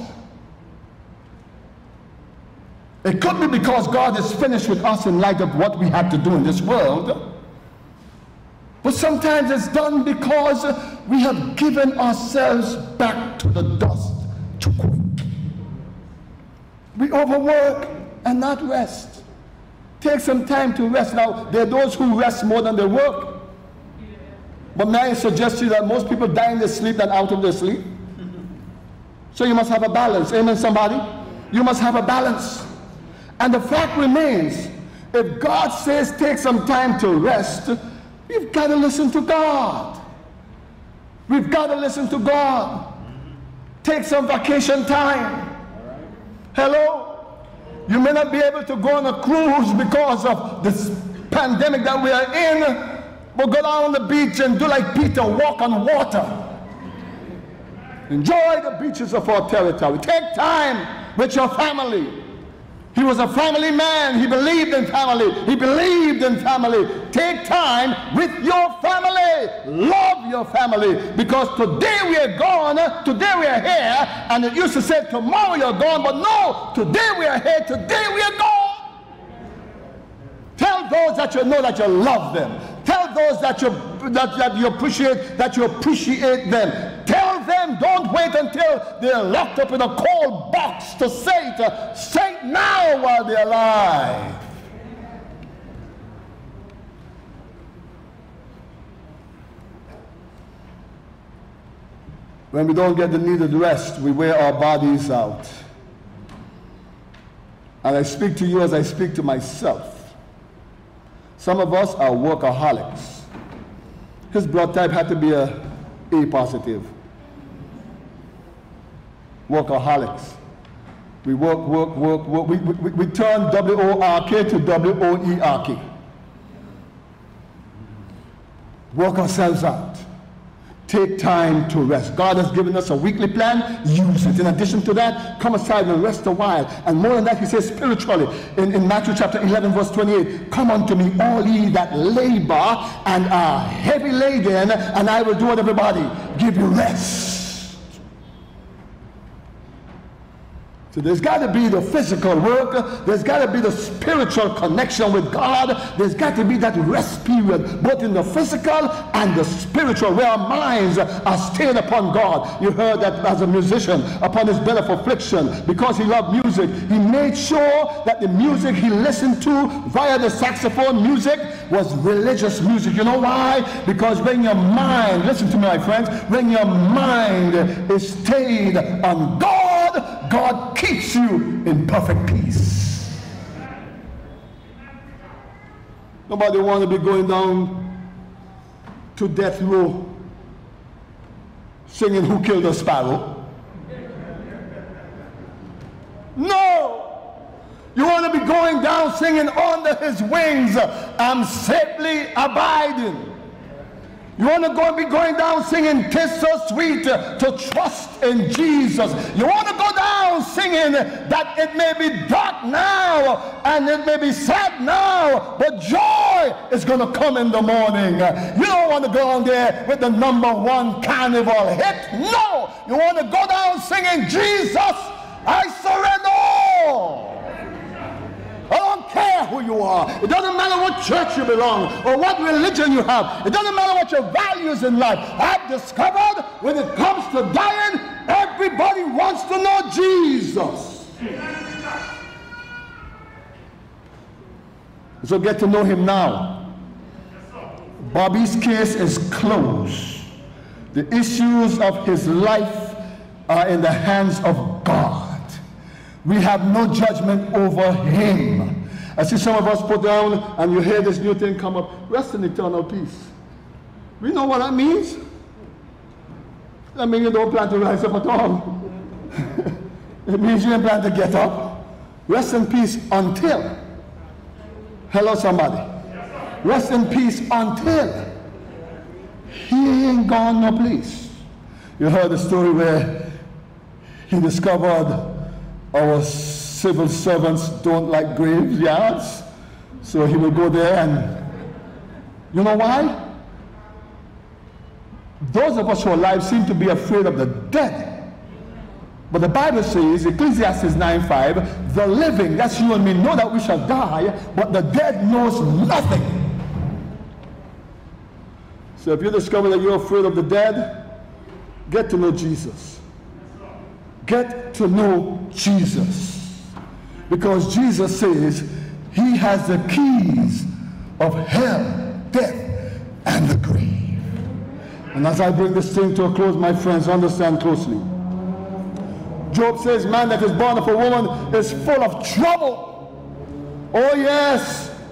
It could be because God is finished with us in light of what we had to do in this world. But sometimes it's done because we have given ourselves back to the dust too quick. We overwork and not rest. Take some time to rest. Now, there are those who rest more than they work. But may I suggest to you that most people die in their sleep than out of their sleep? So you must have a balance. Amen, somebody? You must have a balance. And the fact remains, If God says take some time to rest, we've got to listen to God. We've got to listen to God. Take some vacation time. Hello? You may not be able to go on a cruise because of this pandemic that we are in, but go down on the beach and do like Peter, walk on water. Enjoy the beaches of our territory. Take time with your family. He was a family man. He believed in family. He believed in family. Take time with your family. Love your family. Because today we are gone. Today we are here. And it used to say tomorrow you're gone. But no, today we are here. Today we are gone. Tell those that you know that you love them. Tell those that you, that, that you appreciate that you appreciate them. Tell them, don't wait until they're locked up in a cold box to say it. Say it now while they're alive. When we don't get the needed rest, we wear our bodies out. And I speak to you as I speak to myself. Some of us are workaholics. His blood type had to be a A positive. Workaholics. We work, work, work, work. We, we, we turn W O R K to W O E R K. Work ourselves out. Take time to rest. God has given us a weekly plan. Use it. In addition to that, come aside and rest a while. And more than that, he says spiritually in, in Matthew chapter eleven, verse twenty-eight, come unto me, all ye that labor and are heavy laden, and I will do what everybody, give you rest. So there's got to be the physical work, there's got to be the spiritual connection with God, there's got to be that rest period, both in the physical and the spiritual, where our minds are stayed upon God. You heard that as a musician, upon his bed of affliction, because he loved music, he made sure that the music he listened to via the saxophone music was religious music. You know why? Because when your mind, listen to me my friends, when your mind is stayed on God, God keeps you in perfect peace. Nobody want to be going down to death row singing Who Killed a Sparrow. No! You want to be going down singing Under His Wings, I'm safely abiding. You want to go and be going down singing "'Tis so sweet to trust in Jesus." You want to go down singing that it may be dark now and it may be sad now, but joy is going to come in the morning. You don't want to go on there with the number one carnival hit. No! You want to go down singing "Jesus, I surrender all." I don't care who you are. It doesn't matter what church you belong or what religion you have. It doesn't matter what your values in life. I've discovered when it comes to dying, everybody wants to know Jesus. So get to know him now. Bobby's case is closed. The issues of his life are in the hands of God. We have no judgment over him. I see some of us put down and you hear this new thing come up, rest in eternal peace. We know what that means. That means you don't plan to rise up at all. It means you don't plan to get up. Rest in peace until. Hello somebody. Rest in peace until he ain't gone no place. You heard the story where he discovered our civil servants don't like graveyards, so he will go there and, you know why? Those of us who are alive seem to be afraid of the dead. But the Bible says, Ecclesiastes nine five, the living, that's you and me, know that we shall die, but the dead knows nothing. So if you discover that you're afraid of the dead, get to know Jesus. Get to know Jesus. Because Jesus says he has the keys of hell, death, and the grave. And as I bring this thing to a close, my friends, understand closely. Job says, man that is born of a woman is full of trouble. Oh yes,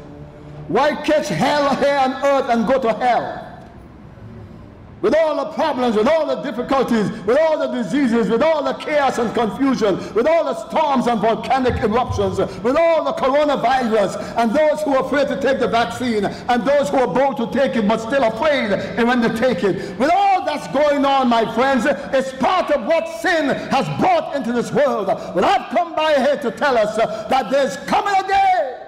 Why catch hell here on earth and go to hell? With all the problems, with all the difficulties, with all the diseases, with all the chaos and confusion, with all the storms and volcanic eruptions, with all the coronavirus, and those who are afraid to take the vaccine, and those who are bold to take it but still afraid when they take it. With all that's going on, my friends, it's part of what sin has brought into this world. But I've come by here to tell us uh, that there's coming a day.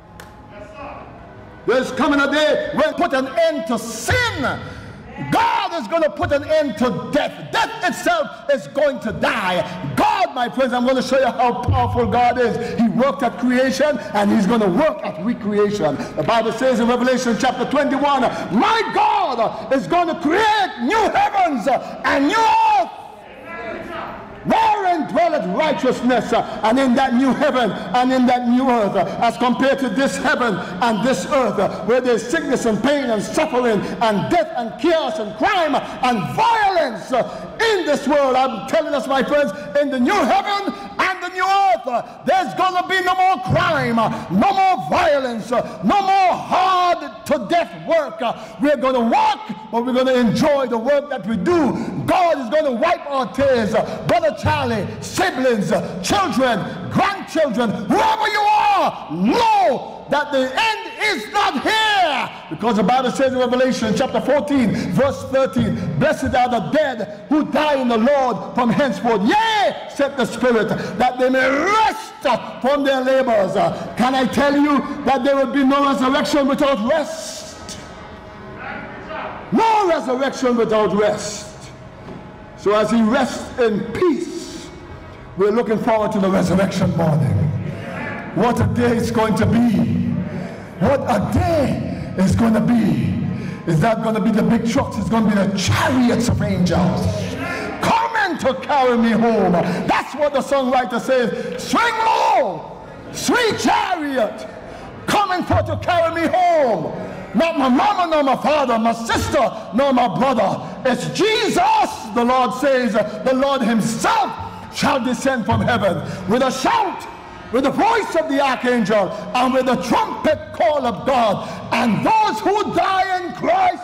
There's coming a day when we put an end to sin. God is going to put an end to death. Death itself is going to die. God, my friends, I'm going to show you how powerful God is. He worked at creation and he's going to work at recreation. The Bible says in Revelation chapter twenty-one, my God is going to create new heavens and new earth. Wherein dwelleth righteousness, uh, and in that new heaven and in that new earth, uh, as compared to this heaven and this earth, uh, where there's sickness and pain and suffering and death and chaos and crime and violence uh, in this world. I'm telling us, my friends, in the new heaven and the new earth, uh, there's going to be no more crime, uh, no more violence, uh, no more hard to death work. Uh, we're going to walk, but we're going to enjoy the work that we do. God is going to wipe our tears. Uh, Brother Charlie, siblings, uh, children, grandchildren, whoever you are, know that the end is not here. Because the Bible says in Revelation chapter fourteen, verse thirteen, blessed are the dead who die in the Lord from henceforth. Yea, said the Spirit, that they may rest from their labors. Uh, can I tell you that there will be no resurrection without rest? No resurrection without rest. So as he rests in peace, we're looking forward to the resurrection morning. What a day it's going to be. What a day it's going to be. Is that going to be the big trucks? It's going to be the chariots of angels coming to carry me home. That's what the songwriter says. Swing low, sweet chariot, coming for to carry me home. Not my mama, nor my father, my sister, nor my brother. It's Jesus, the Lord says. The Lord himself shall descend from heaven with a shout, with the voice of the archangel, and with the trumpet call of God. And those who die in Christ,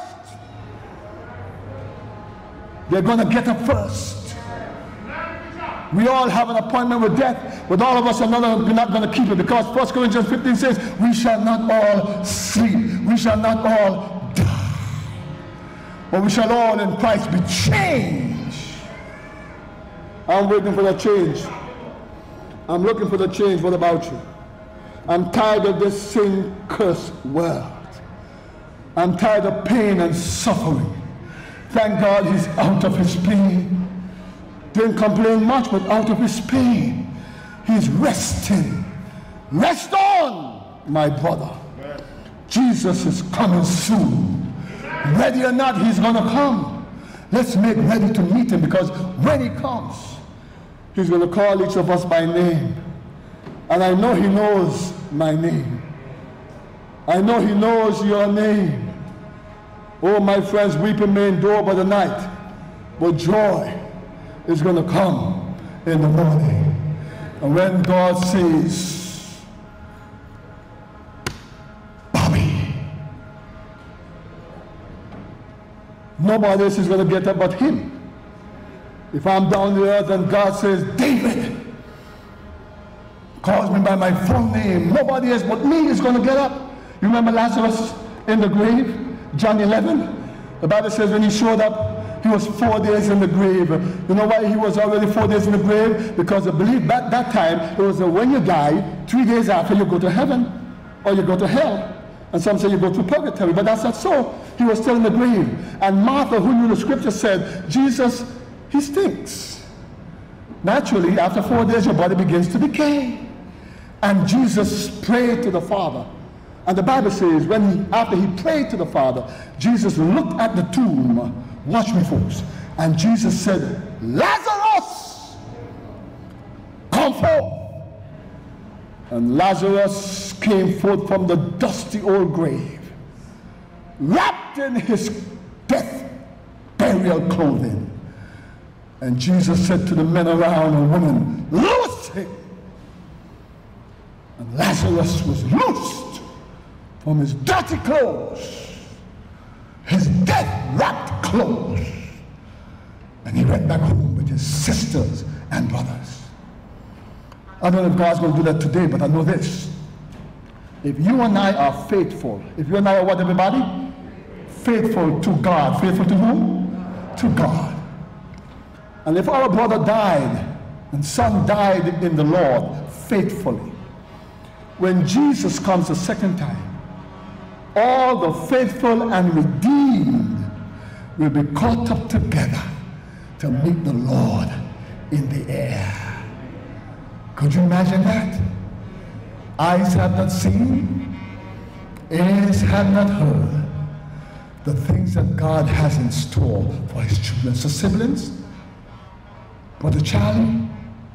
they're going to get up first. We all have an appointment with death, but all of us are not, not going to keep it, because First Corinthians fifteen says, we shall not all sleep, we shall not all die, but we shall all in Christ be changed. I'm waiting for the change. I'm looking for the change. What about you? I'm tired of this sin-cursed world. I'm tired of pain and suffering. Thank God he's out of his pain. Didn't complain much, but out of his pain, he's resting. Rest on, my brother. Jesus is coming soon. Ready or not, he's going to come. Let's make ready to meet him, because when he comes, he's going to call each of us by name. And I know he knows my name. I know he knows your name. Oh, my friends, weeping may endure but the night, but joy is going to come in the morning. And when God says, Bobby, nobody else is going to get up but him. If I'm down the earth and God says, David, calls me by my full name, nobody else but me is going to get up. You remember Lazarus in the grave, John eleven? The Bible says when he showed up, he was four days in the grave. You know why he was already four days in the grave? Because I believe at that time, it was that when you die, three days after you go to heaven, or you go to hell. And some say you go to purgatory, but that's not so. He was still in the grave. And Martha, who knew the scripture, said, Jesus, he stinks. Naturally, after four days, your body begins to decay. And Jesus prayed to the Father. And the Bible says, when he, after he prayed to the Father, Jesus looked at the tomb. Watch me, folks. And Jesus said, Lazarus, come forth. And Lazarus came forth from the dusty old grave, wrapped in his death burial clothing. And Jesus said to the men around and women, loose him. And Lazarus was loosed from his dirty clothes, his death-wrapped clothes, and he went back home with his sisters and brothers. I don't know if God's going to do that today, but I know this. If you and I are faithful, if you and I are what, everybody? Faithful to God. Faithful to whom? To God. And if our brother died, and son died in the Lord faithfully, when Jesus comes the second time, all the faithful and redeemed will be caught up together to meet the Lord in the air. Could you imagine that? Eyes have not seen, ears have not heard the things that God has in store for his children. So siblings, Brother Charlie,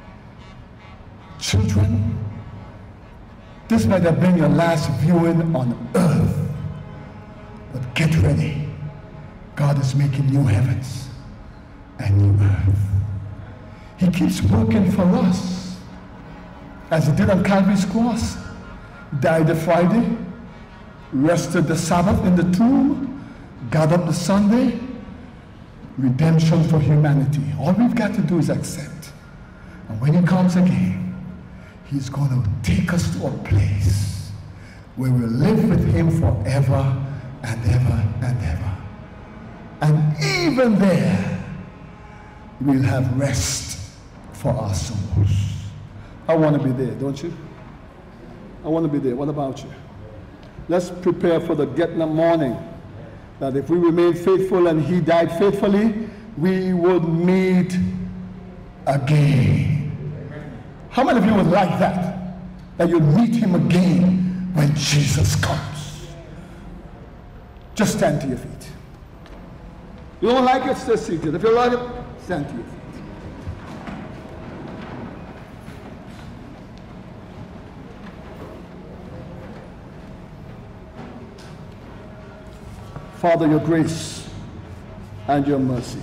children, this might have been your last viewing on earth, but get ready. God is making new heavens and new earth. He keeps working for us, as he did on Calvary's cross. Died the Friday, rested the Sabbath in the tomb, got up the Sunday. Redemption for humanity. All we've got to do is accept. And when he comes again, he's going to take us to a place where we'll live with him forever and ever and ever. And even there, we'll have rest for our souls. I want to be there, don't you? I want to be there. What about you? Let's prepare for the getting up morning, that if we remain faithful and he died faithfully, we would meet again. How many of you would like that? That you'll meet him again when Jesus comes. Just stand to your feet. You don't like it, stay seated. If you like it, stand to your feet. Father, your grace and your mercy.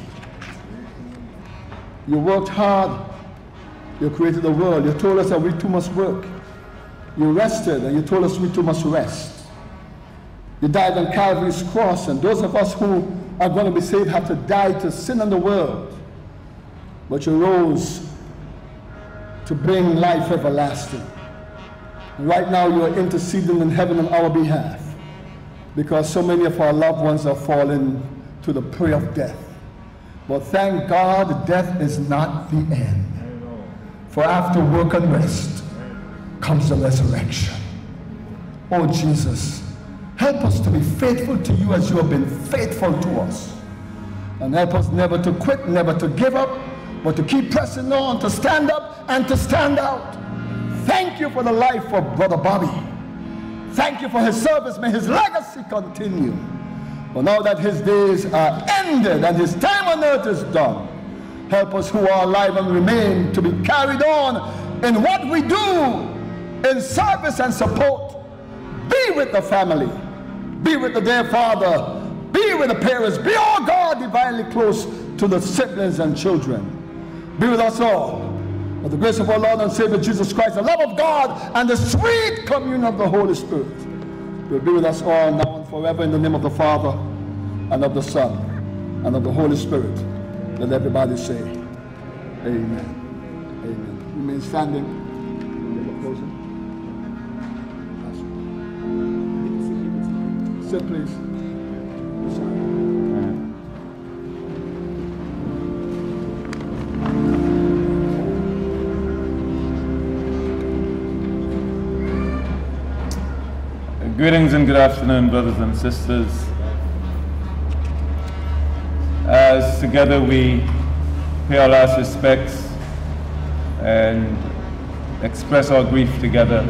You worked hard. You created the world. You told us that we too must work. You rested, and you told us we too must rest. You died on Calvary's cross, and those of us who are going to be saved have to die to sin in the world. But you rose to bring life everlasting. And right now you are interceding in heaven on our behalf, because so many of our loved ones are falling to the prey of death. But thank God, death is not the end. For after work and rest comes the resurrection. Oh Jesus, help us to be faithful to you as you have been faithful to us. And help us never to quit, never to give up, but to keep pressing on, to stand up and to stand out. Thank you for the life of Brother Bobby. Thank you for his service. May his legacy continue. But now that his days are ended and his time on earth is done, help us who are alive and remain to be carried on in what we do in service and support. Be with the family. Be with the dear father. Be with the parents. Be, oh God, divinely close to the siblings and children. Be with us all. With the grace of our Lord and Savior Jesus Christ, the love of God, and the sweet communion of the Holy Spirit will be with us all now and forever, in the name of the Father, and of the Son, and of the Holy Spirit. Let everybody say, amen. Amen. Remain standing. Sit, please. Greetings and good afternoon, brothers and sisters. As together we pay our last respects and express our grief together,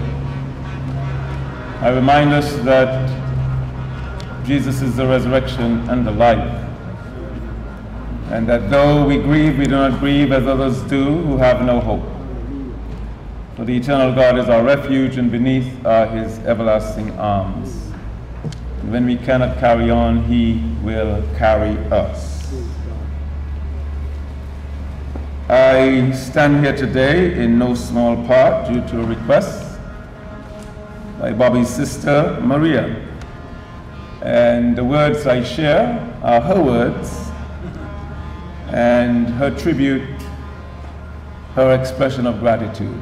I remind us that Jesus is the resurrection and the life, and that though we grieve, we do not grieve as others do who have no hope. For the eternal God is our refuge, and beneath are his everlasting arms. And when we cannot carry on, he will carry us. I stand here today in no small part due to a request by Bobby's sister, Maria. And the words I share are her words and her tribute, her expression of gratitude.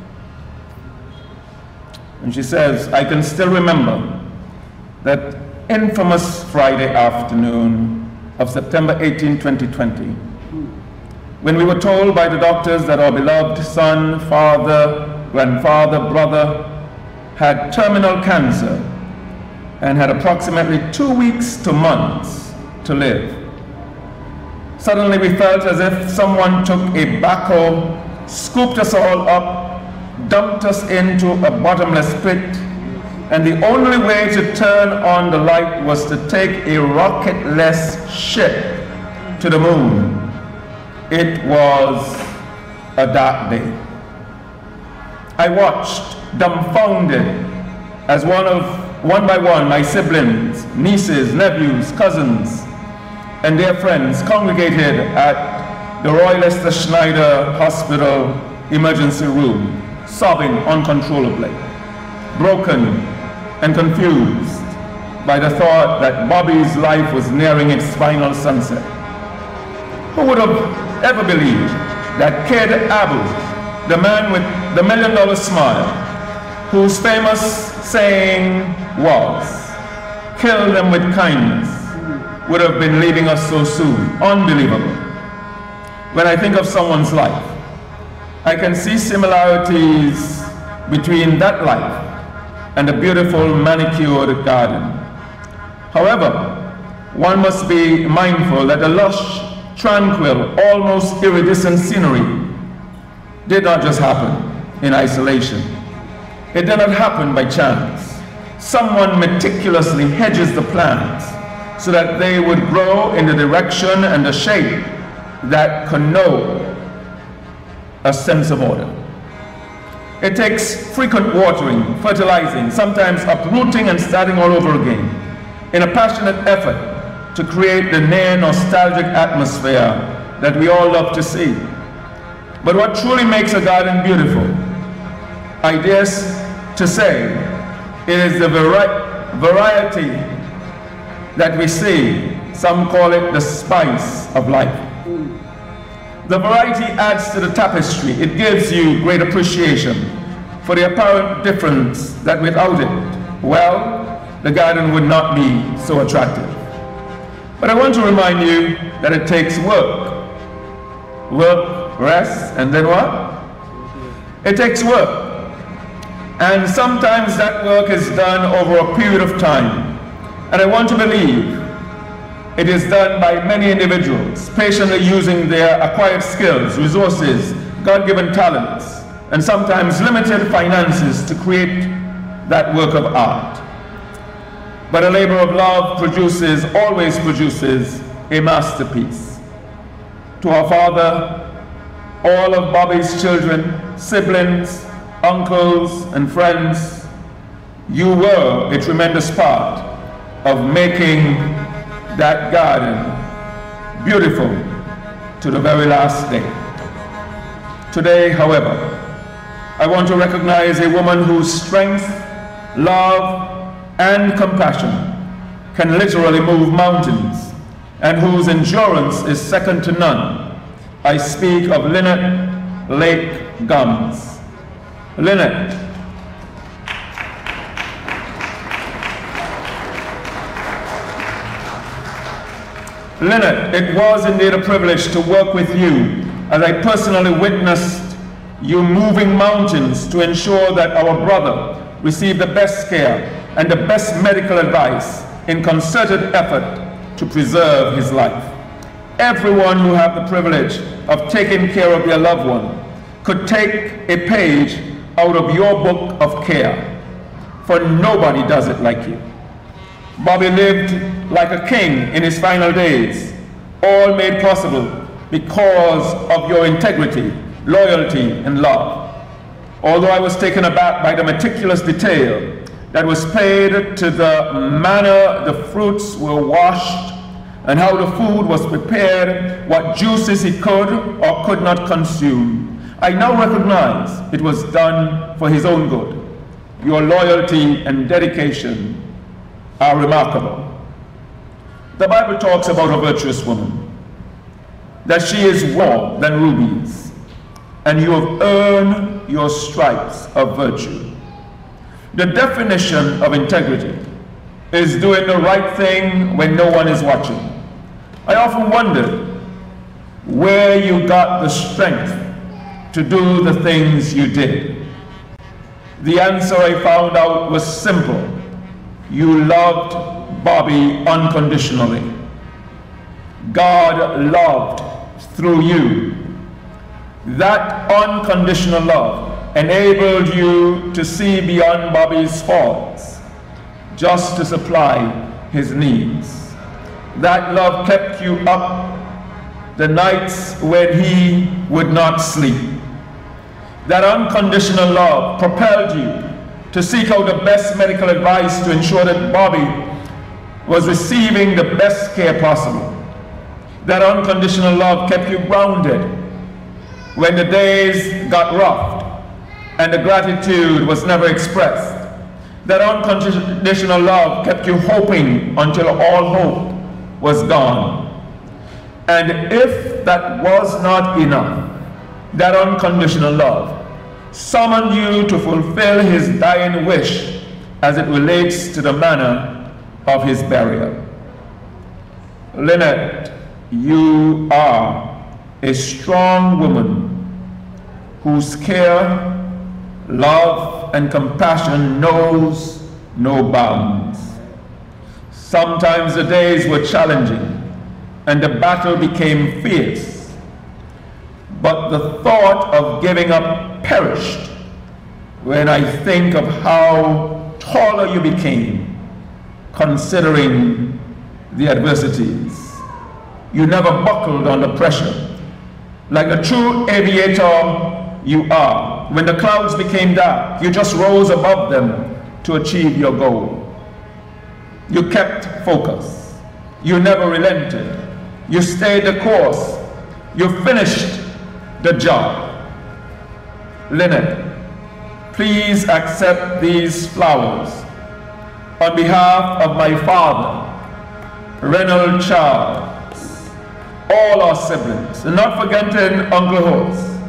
And she says, I can still remember that infamous Friday afternoon of September eighteenth, twenty twenty, when we were told by the doctors that our beloved son, father, grandfather, brother had terminal cancer and had approximately two weeks to months to live. Suddenly we felt as if someone took a backhoe, scooped us all up, dumped us into a bottomless pit, and the only way to turn on the light was to take a rocketless ship to the moon. It was a dark day. I watched, dumbfounded, as one of, one by one, my siblings, nieces, nephews, cousins, and their friends congregated at the Roy Lester Schneider Hospital emergency room, sobbing uncontrollably, broken and confused by the thought that Bobby's life was nearing its final sunset. Who would have ever believed that Kid Abu, the man with the million dollar smile, whose famous saying was, kill them with kindness, would have been leaving us so soon? Unbelievable. When I think of someone's life, I can see similarities between that life and a beautiful manicured garden. However, one must be mindful that the lush, tranquil, almost iridescent scenery did not just happen in isolation. It did not happen by chance. Someone meticulously hedges the plants so that they would grow in the direction and the shape that connote a sense of order. It takes frequent watering, fertilizing, sometimes uprooting and starting all over again, in a passionate effort to create the near nostalgic atmosphere that we all love to see. But what truly makes a garden beautiful, I dare to say, it is the vari variety that we see. Some call it the spice of life. The variety adds to the tapestry. It gives you great appreciation for the apparent difference that without it, well, the garden would not be so attractive. But I want to remind you that it takes work. Work, rest, and then what? It takes work. And sometimes that work is done over a period of time. And I want to believe it is done by many individuals, patiently using their acquired skills, resources, God-given talents, and sometimes limited finances to create that work of art. But a labor of love produces, always produces, a masterpiece. To our father, all of Bobby's children, siblings, uncles, and friends, you were a tremendous part of making that garden beautiful to the very last day. Today, however, I want to recognize a woman whose strength, love, and compassion can literally move mountains, and whose endurance is second to none. I speak of Lynette Lake Gums. Lynette. Lynette, it was indeed a privilege to work with you as I personally witnessed you moving mountains to ensure that our brother received the best care and the best medical advice in concerted effort to preserve his life. Everyone who had the privilege of taking care of their loved one could take a page out of your book of care, for nobody does it like you. Bobby lived like a king in his final days, all made possible because of your integrity, loyalty, and love. Although I was taken aback by the meticulous detail that was paid to the manner the fruits were washed and how the food was prepared, what juices he could or could not consume, I now recognize it was done for his own good. your loyalty and dedication are remarkable. The Bible talks about a virtuous woman, that she is more than rubies, and you have earned your stripes of virtue. The definition of integrity is doing the right thing when no one is watching. I often wondered where you got the strength to do the things you did. The answer I found out was simple. You loved Bobby unconditionally. God loved through you. That unconditional love enabled you to see beyond Bobby's faults, just to supply his needs. That love kept you up the nights when he would not sleep. That unconditional love propelled you to seek out the best medical advice to ensure that Bobby was receiving the best care possible. That unconditional love kept you grounded when the days got rough and the gratitude was never expressed. That unconditional love kept you hoping until all hope was gone. And if that was not enough, that unconditional love summoned you to fulfill his dying wish as it relates to the manner of his burial. Lynette, you are a strong woman whose care, love, and compassion knows no bounds. Sometimes the days were challenging and the battle became fierce, but the thought of giving up perished when I think of how taller you became, considering the adversities. You never buckled under pressure. Like a true aviator you are, when the clouds became dark, you just rose above them to achieve your goal. You kept focus. You never relented. You stayed the course. You finished the job. Lynette, please accept these flowers on behalf of my father, Reynold Charles, all our siblings, and not forgetting Uncle Horace,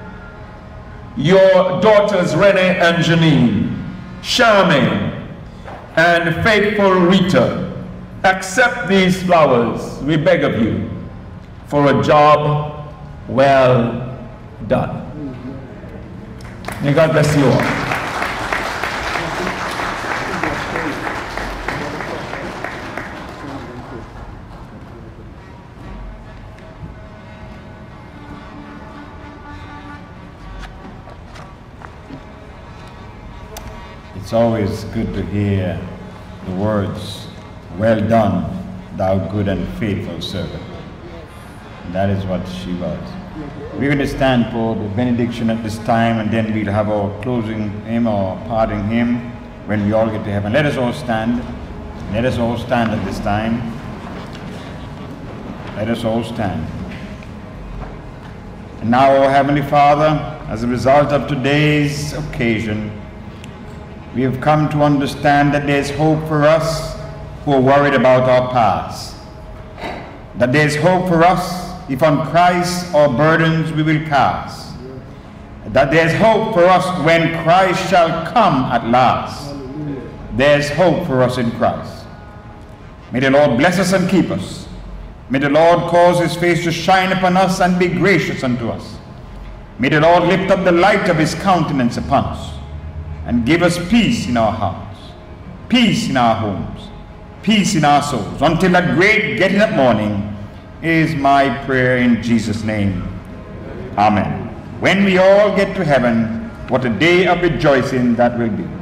your daughters Renee and Janine, Charmaine, and faithful Rita. Accept these flowers, we beg of you, for a job well done. May God bless you all. It's always good to hear the words, "Well done, thou good and faithful servant." And that is what she was. We're going to stand for the benediction at this time, and then we'll have our closing hymn or parting hymn when we all get to heaven. Let us all stand. Let us all stand at this time. Let us all stand. And now, O Heavenly Father, as a result of today's occasion, we have come to understand that there's hope for us who are worried about our past. That there's hope for us if on Christ our burdens we will cast. That there's hope for us when Christ shall come at last. There's hope for us in Christ. May the Lord bless us and keep us. May the Lord cause his face to shine upon us and be gracious unto us. May the Lord lift up the light of his countenance upon us and give us peace in our hearts, peace in our homes, peace in our souls, until that great getting up morning is my prayer in Jesus' name. Amen. When we all get to heaven, what a day of rejoicing that will be.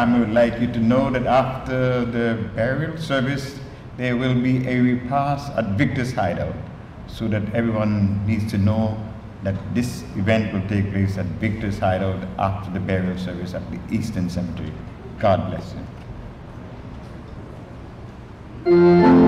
family would like you to know that after the burial service, there will be a repast at Victor's Hideout, so that everyone needs to know that this event will take place at Victor's Hideout after the burial service at the Eastern Cemetery. God bless you.